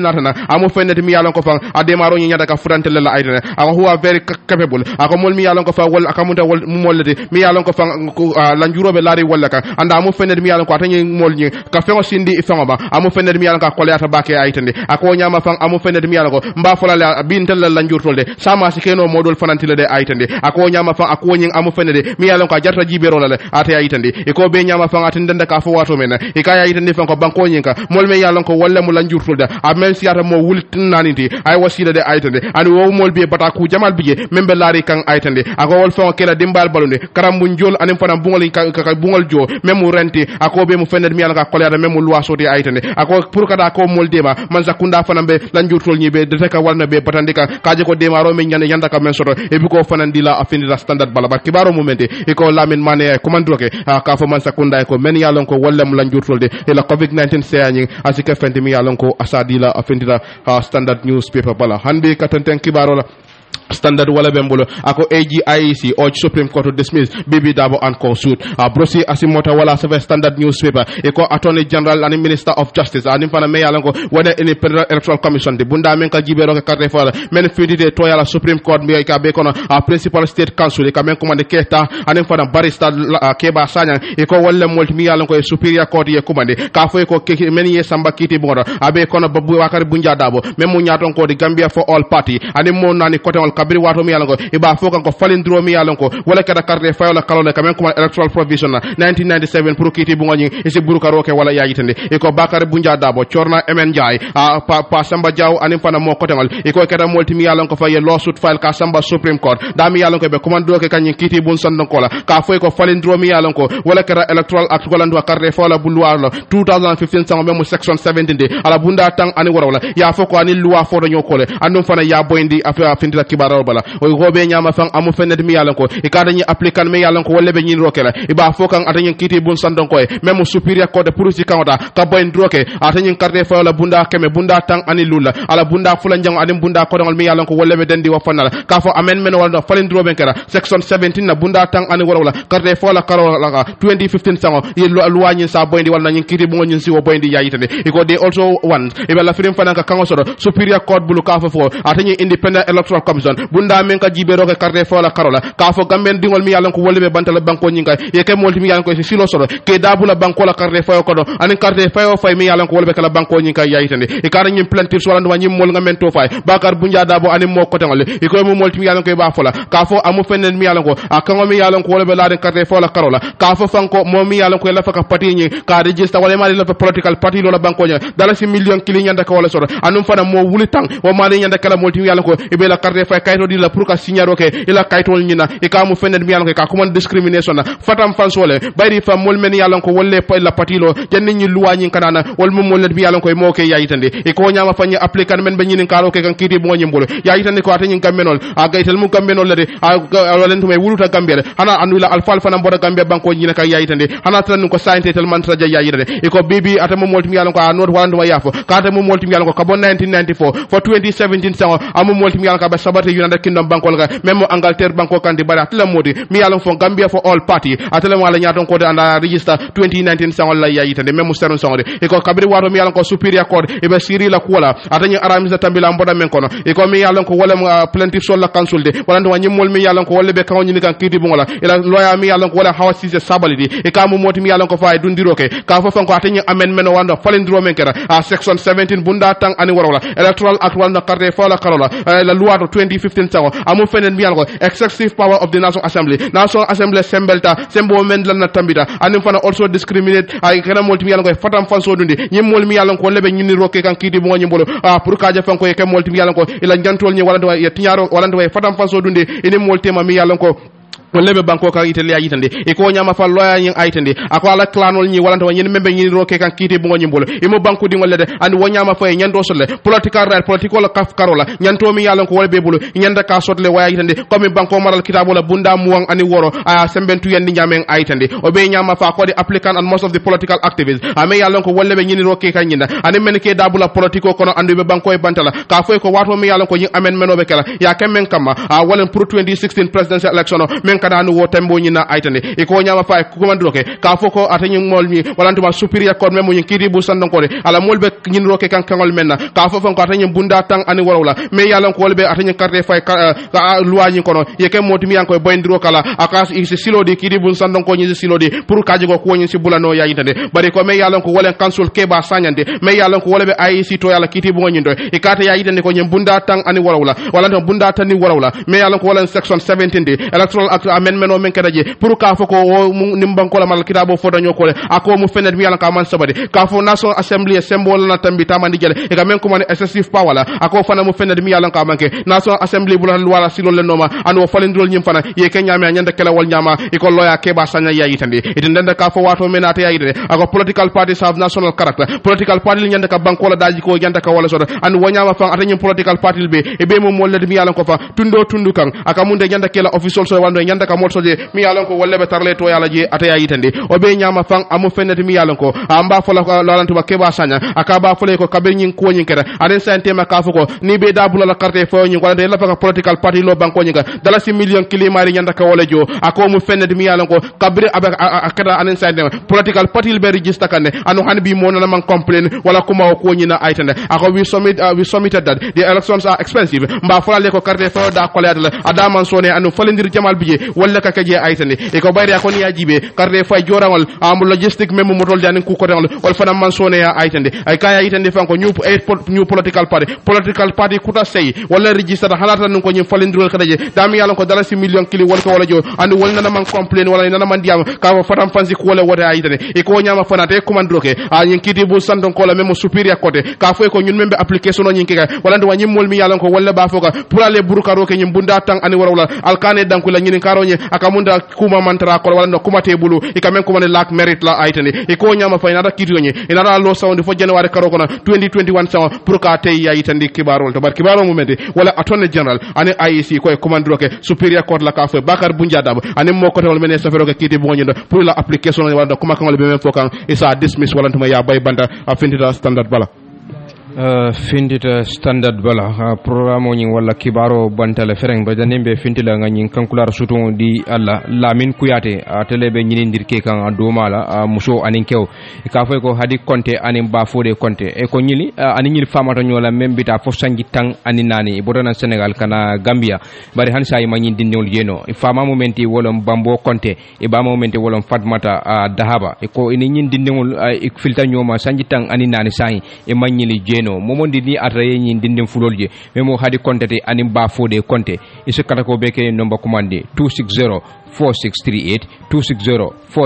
amu fennet mi yalon ko fan ademaro ni nyata ka frantele la aytene ako who are very capable ako mol mi yalon ko fa wol akamunta wol mollete mi yalon ko fan la njurobe laari walla ka anda amu fennet mi yalon ko atani mol ni ka fengo sindi fengo ba amu fennet mi yalon ka koleata bake aytende ako nyama fan amu fennet mi yalon ko mba fola bintel la njurtolde sama sikeno modol fanantile de aytende ako nyama fan ako nyin amu fennet mi yalon ko jarta jibero la ate aytende e ko be nyama fan atende ka fo wato men e kay aytende fan ko banko nyinka mol me yalon ko walla mu la njurtolde a même si ata mo wultinaniti ay wasila de aytende and wo mol be bata ku jamal bije membe laari kan aytende ako wol fan kela dimbal balunde karambu njol anim fanam bungol ka bungol jo memu renti ako be mu fennet mi yalon ka koleata memu loi soti aytende ako pour kada ko mol dema man zakunda fanam be la njurtol nyibe de ka walna be batandika kaje ko demaro men nyande yanda ka men soto e bi ko fanandila afindira standard bala bar kibaro momente e ko lamin mane commandroke ka fo man sakunda ko men yalon ko wallem la njurtolde e la covid-19 seani asika fendi mi yalon ko asadila afindira standard newspaper bala hande katanten kibaro la standard wala bembolo ako AGIC or Supreme Court to dismiss Bibi Dabo and co suit Brosi Asimota wala save standard newspaper eko Attorney General and Minister of Justice and fana me yalango whether in the Electoral Commission de bunda men ka jibero ka carte fala men fidite to yala Supreme Court me ka be kono principal state council ka men commande keta and fana barista Keba Sanyang eko wala multi mi yalango superior court ye commande ka fo eko men ye samba kiti bongo abe kono babu wakari bunja dabo men mu nyaton ko di Gambia for all party and mo nani kote kabiri wato mi yalongo iba fokan ko falindro mi yalongo wala kada carte fayola kalole kamen ko electoral provision 1997 pour kiti bu ngani isi buruka roke wala yajitande e ko bakare bunja dabo chorna emen jay pa samba jaw anim fana mo kotengal e ko kada multi mi yalongo fa ye lawsuit file ka samba Supreme Court da mi yalongo be commando ke kanyi kiti bun sandon kola ka foy ko falindro mi yalongo wala kada electoral act wala ndo carte fayola bulwalo 2015 sango memo section 17 de ala bunda tang ani wala ya foko ani loi fo do nyokole andum fana ya boyndi afia findira kibaro bala o gobe nyama fan amu fennet mi yalan ko e kada nyi applicant mi yalan ko wolle be nyin rokela e ba fokan atanyi kiti bun sandon ko même superior code pour ci kawta ka boy ndroke atanyi carte fa la bunda keme bunda tang ani lula ala bunda fulan jang adim bunda ko dal mi yalan ko wolle be dendi wa fanala ka fo amendment wala falen droben kera section 17 na bunda tang ani wala carte fa la karo la 2015 sango ye loi nyin sa boy ndi wala nyin kiti bu nyin si wo boy ndi yayitande e ko they also want e be la firim fananka kango sodo superior code bulu ka fo atanyi independent electoral commission bunda men ka jibero ke carte fa la karola ka fo gamben dingol mi yalan ko wolle be bantala banko nyinga ye ke molti mi yalan ko silo soro ke dabula banko la carte fa ko do anin carte fa o fay mi yalan ko wolle be kala banko nyinga yayitande e kara nyim plantir so wala nyim mol ngamen to fay bakar bunja dabo anin mo ko tangol e ko mo molti mi yalan ko ba fola ka fo amu fenen mi yalan ko akango mi yalan ko wolle be la den carte fa la karola ka fo fanko mo mi yalan ko la fa ka parti nyi ka register wala ma la political party lo la banko nya dala ci million kili nyanda ko wala soro anum fana mo wuli tang o ma nyanda kala molti mi yalan ko e be la carte fa kayto di la pour ka signaro ke ila kaytol nyina e ka mu fennet mi yalan ko ka kuma discrimination na fatam fansole bayri fa mol men yalan ko wolle la patilo jenni nyi luwa nyin kanana wol mum mol mi yalan ko e mo ke yayitande e ko nyama fanyi applicant men be nyinin karo ke kan kiti mo nyimbolo yayitande ko atanyin gambenol a gaytel mu gambenol le a walen to me wuluta gambere hana andula alfal fana mboda gambia banko nyina ka yayitande hana tan ko sainte tel man traja yayitande e ko bibi atamo molti mi yalan ko a not wala wa yafo ka atamo molti mi yalan ko kabon 1994 for 2017 sango amu molti mi yalan ka ba sabate United Kingdom banko la même Angleterre banko kandi bari atela modi mi yalan fo Gambia for all party atela wala nyaton ko de anda register 2019 sango la yayitande même seron sango de e ko kabiri wato mi yalan ko superior court e be siri la kuala atanya aramisa tambila mboda men kono e ko mi yalan ko wala plaintiff sol la council de wala ndo wanyi mol mi yalan ko wala be kaw nyini kan kiti bungola ila lawyer mi yalan ko wala hawa sise sabalidi e ka mo moti mi yalan ko fay dundiroke ka fo fanko atanya amendment wanda falendro men kera a section 17 bunda tang ani wala electoral act wala carte fa la karola la loi to 2015 sango amu fenen mi yalan ko excessive power of the national assembly sembelta sembo men lan na tambita anim fana also discriminate ay kana molti mi yalan ko fatam fanso dundi nyim mol mi yalan ko lebe nyini roke kan kiti bo nyimbolo pour kaja fanko e ke molti mi yalan ko ila jantol nyi wala do ya tinyaro wala do fatam fanso dundi ene molti ma mi yalan ko lebe banko ka italia yitande e ko nyama fa loya yin aitande ako ala clanol nyi wala to nyi membe nyi roke kan kiti bu ngoni mbolo e mo banko di ngolede and wonyama fa nyando solle political right political kaf karola nyanto mi yalan ko wala bebulu nyanda ka sotle waya yitande comme banko maral kitabo la bunda muwang ani woro a sembentu yandi nyamen aitande o be nyama fa ko di applicant and most of the political activists ame yalan ko wolle be nyi roke kan nyinda ani men ke dabula politico kono andu be banko e bantala ka fo ko wato mi yalan ko yin amen menobe kala ya kemen kama wala pour 2016 presidential election men kada anu wo tembo nyina aitande iko nyama fa kumandroke ka foko atanyi mol mi walantuma superior court memo nyin kiti bu sandon ko ala molbe nyin roke kan kangol menna ka fofon ko atanyi bunda tang ani warawla me yalan ko wolbe atanyi carte fay loi nyin kono yeke motimi yanko boyndiro kala akas isi silodi kiti bu sandon ko nyin silodi pour kaji go ko nyin si bulano ya yitande bari ko me yalan ko wolen council keba sanyande me yalan ko wolbe IEC to yala kiti bu nyin do e kata ya yitande ko nyin bunda tang ani warawla wala bunda tani warawla me yalan ko wolen section 17 de electoral act amendment o men kadaje pour ka foko nimban ko la mal kitabo fodo nyokole ako mu fenet mi yalan ka man sabade ka fo national assembly symbol na tambi tamandi jele e ga men ko man excessive power la ako fana mu fenet mi yalan ka manke national assembly bu la wala silol le noma ando falindrol nyim fana ye ke nyama nyanda kala wal nyama e ko loya keba sanya ya yitande ite ndenda ka fo wato menata ya yitande ako political parties have national character political party nyanda ka banko la daji ko nyanda ka wala sodo and wanyama fa atanyim political party be e be mo molle mi yalan ko fa tundu kan aka munde nyanda kala official so wando nyanda ka mol soje mi yalan ko wolle be tarle to yala je ataya yitande o be nyama fa amu fenet mi yalan ko amba fola ko lalantu ba keba sanya aka ba fole ko kabe nyin ko nyin kera aden sante ma ka fuko ni be da bula la carte fo nyin ko de la fa political party lo banko nyin ga dala si million kilimari nyanda ka wala jo ako mu fenet mi yalan ko kabre akada aden sante political party be register kan anu han bi mo na man complain wala kuma ko nyin na aitande ako we submitted that the elections are expensive mba fola le ko carte fo da ko le ada man sone anu folendir jamal bije wala ka kaje aitande e ko bayri ko ni yajibe carte fo jorangol am logistique même motol dan ku ko dangol wal fana man sone ya aitande ay kaya itande fanko new political party kuta sey wala register halata nun ko nyim folendirol kadaje dami yalla ko dala si million kili wal ko wala jo andu wal nana man complain wala nana man diam ka fatam fansi ko wala wota aitande e ko nyama fana te commandroke a nyin kiti bu sandon ko la même superior côté ka fo ko ñun membe application nyin kika wala ndo nyim mol mi yalla ko wala ba foka pour aller buruka roke nyim bunda tang ani wala alkane danku la nyin karonye akamunda kuma mantra ko wala no kuma te bulu e kamen ko man lak merit la aitande e ko nyama fay nada kitonye inara lo sound fo january karo kono 2021 sawa pour ka tay ya yitandi kibarol to bar kibaro mumende wala attorney general ane IEC ko e commandro ke superior court la ka fo bakar bunjadam ane mo ko tawol menen safero ke kiti bonyindo pour la application wala kuma kan be men fokan isa dismiss wala tuma ya bay banda afindita standard bala findita standard bala programme o ñing walla kibaro bantale fereng ba janembe fintila nga ñing kankular suton di alla lamin kuyate telebe ñinindir ke kan domala muso anin kew ka fay ko hadi konte anin ba fode konte e ko ñili anin ñil famata ñola membita fof sangi tang anin nani bodana Senegal kana Gambia bari han say ma ñin dindol yeno e fama momenti wolom bambo konte e ba momenti wolom fatmata dahaba e ko ini ñin dindol e filta ñoma sangi tang anin nani say e ma ñili no momondi ni atraye ñi dindin fulolje memo hadi kontete anim ba fode konte isu kata ko beke nomba commande 260 4638 260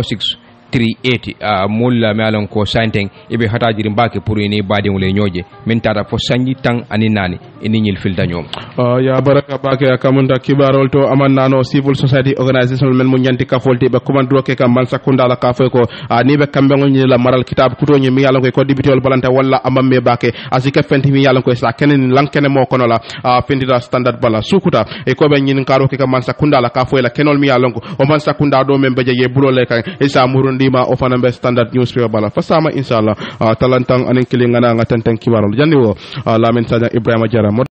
4638 mulla me alon ko santeng ibe hata jiri mbake pour ni badi wule ñoje min tata fo sanji tang ani nani eni ñil filta ñom ya baraka bake akamunda kibarol to amannano civil society organization men mu ñanti ka folti be commandro ke kam man sakunda la ka fay ko ni be kambe ngol la maral kitab kuto ñi mi yalla ko député wol balanta walla amamme bake asika fenti mi yalla ko sa kenen lankene mo kono la fendida standard bala sukuta e ko be ñin karo ke kam man sakunda la ka fay la kenol mi yalla ko o man sakunda do men beje ye bulo le kan e sa murundima o fana be standard newspaper bala fasama inshallah talantang anen kilingana ngatantan kibarol jandi wo lamin Sanyang Ebrima jarra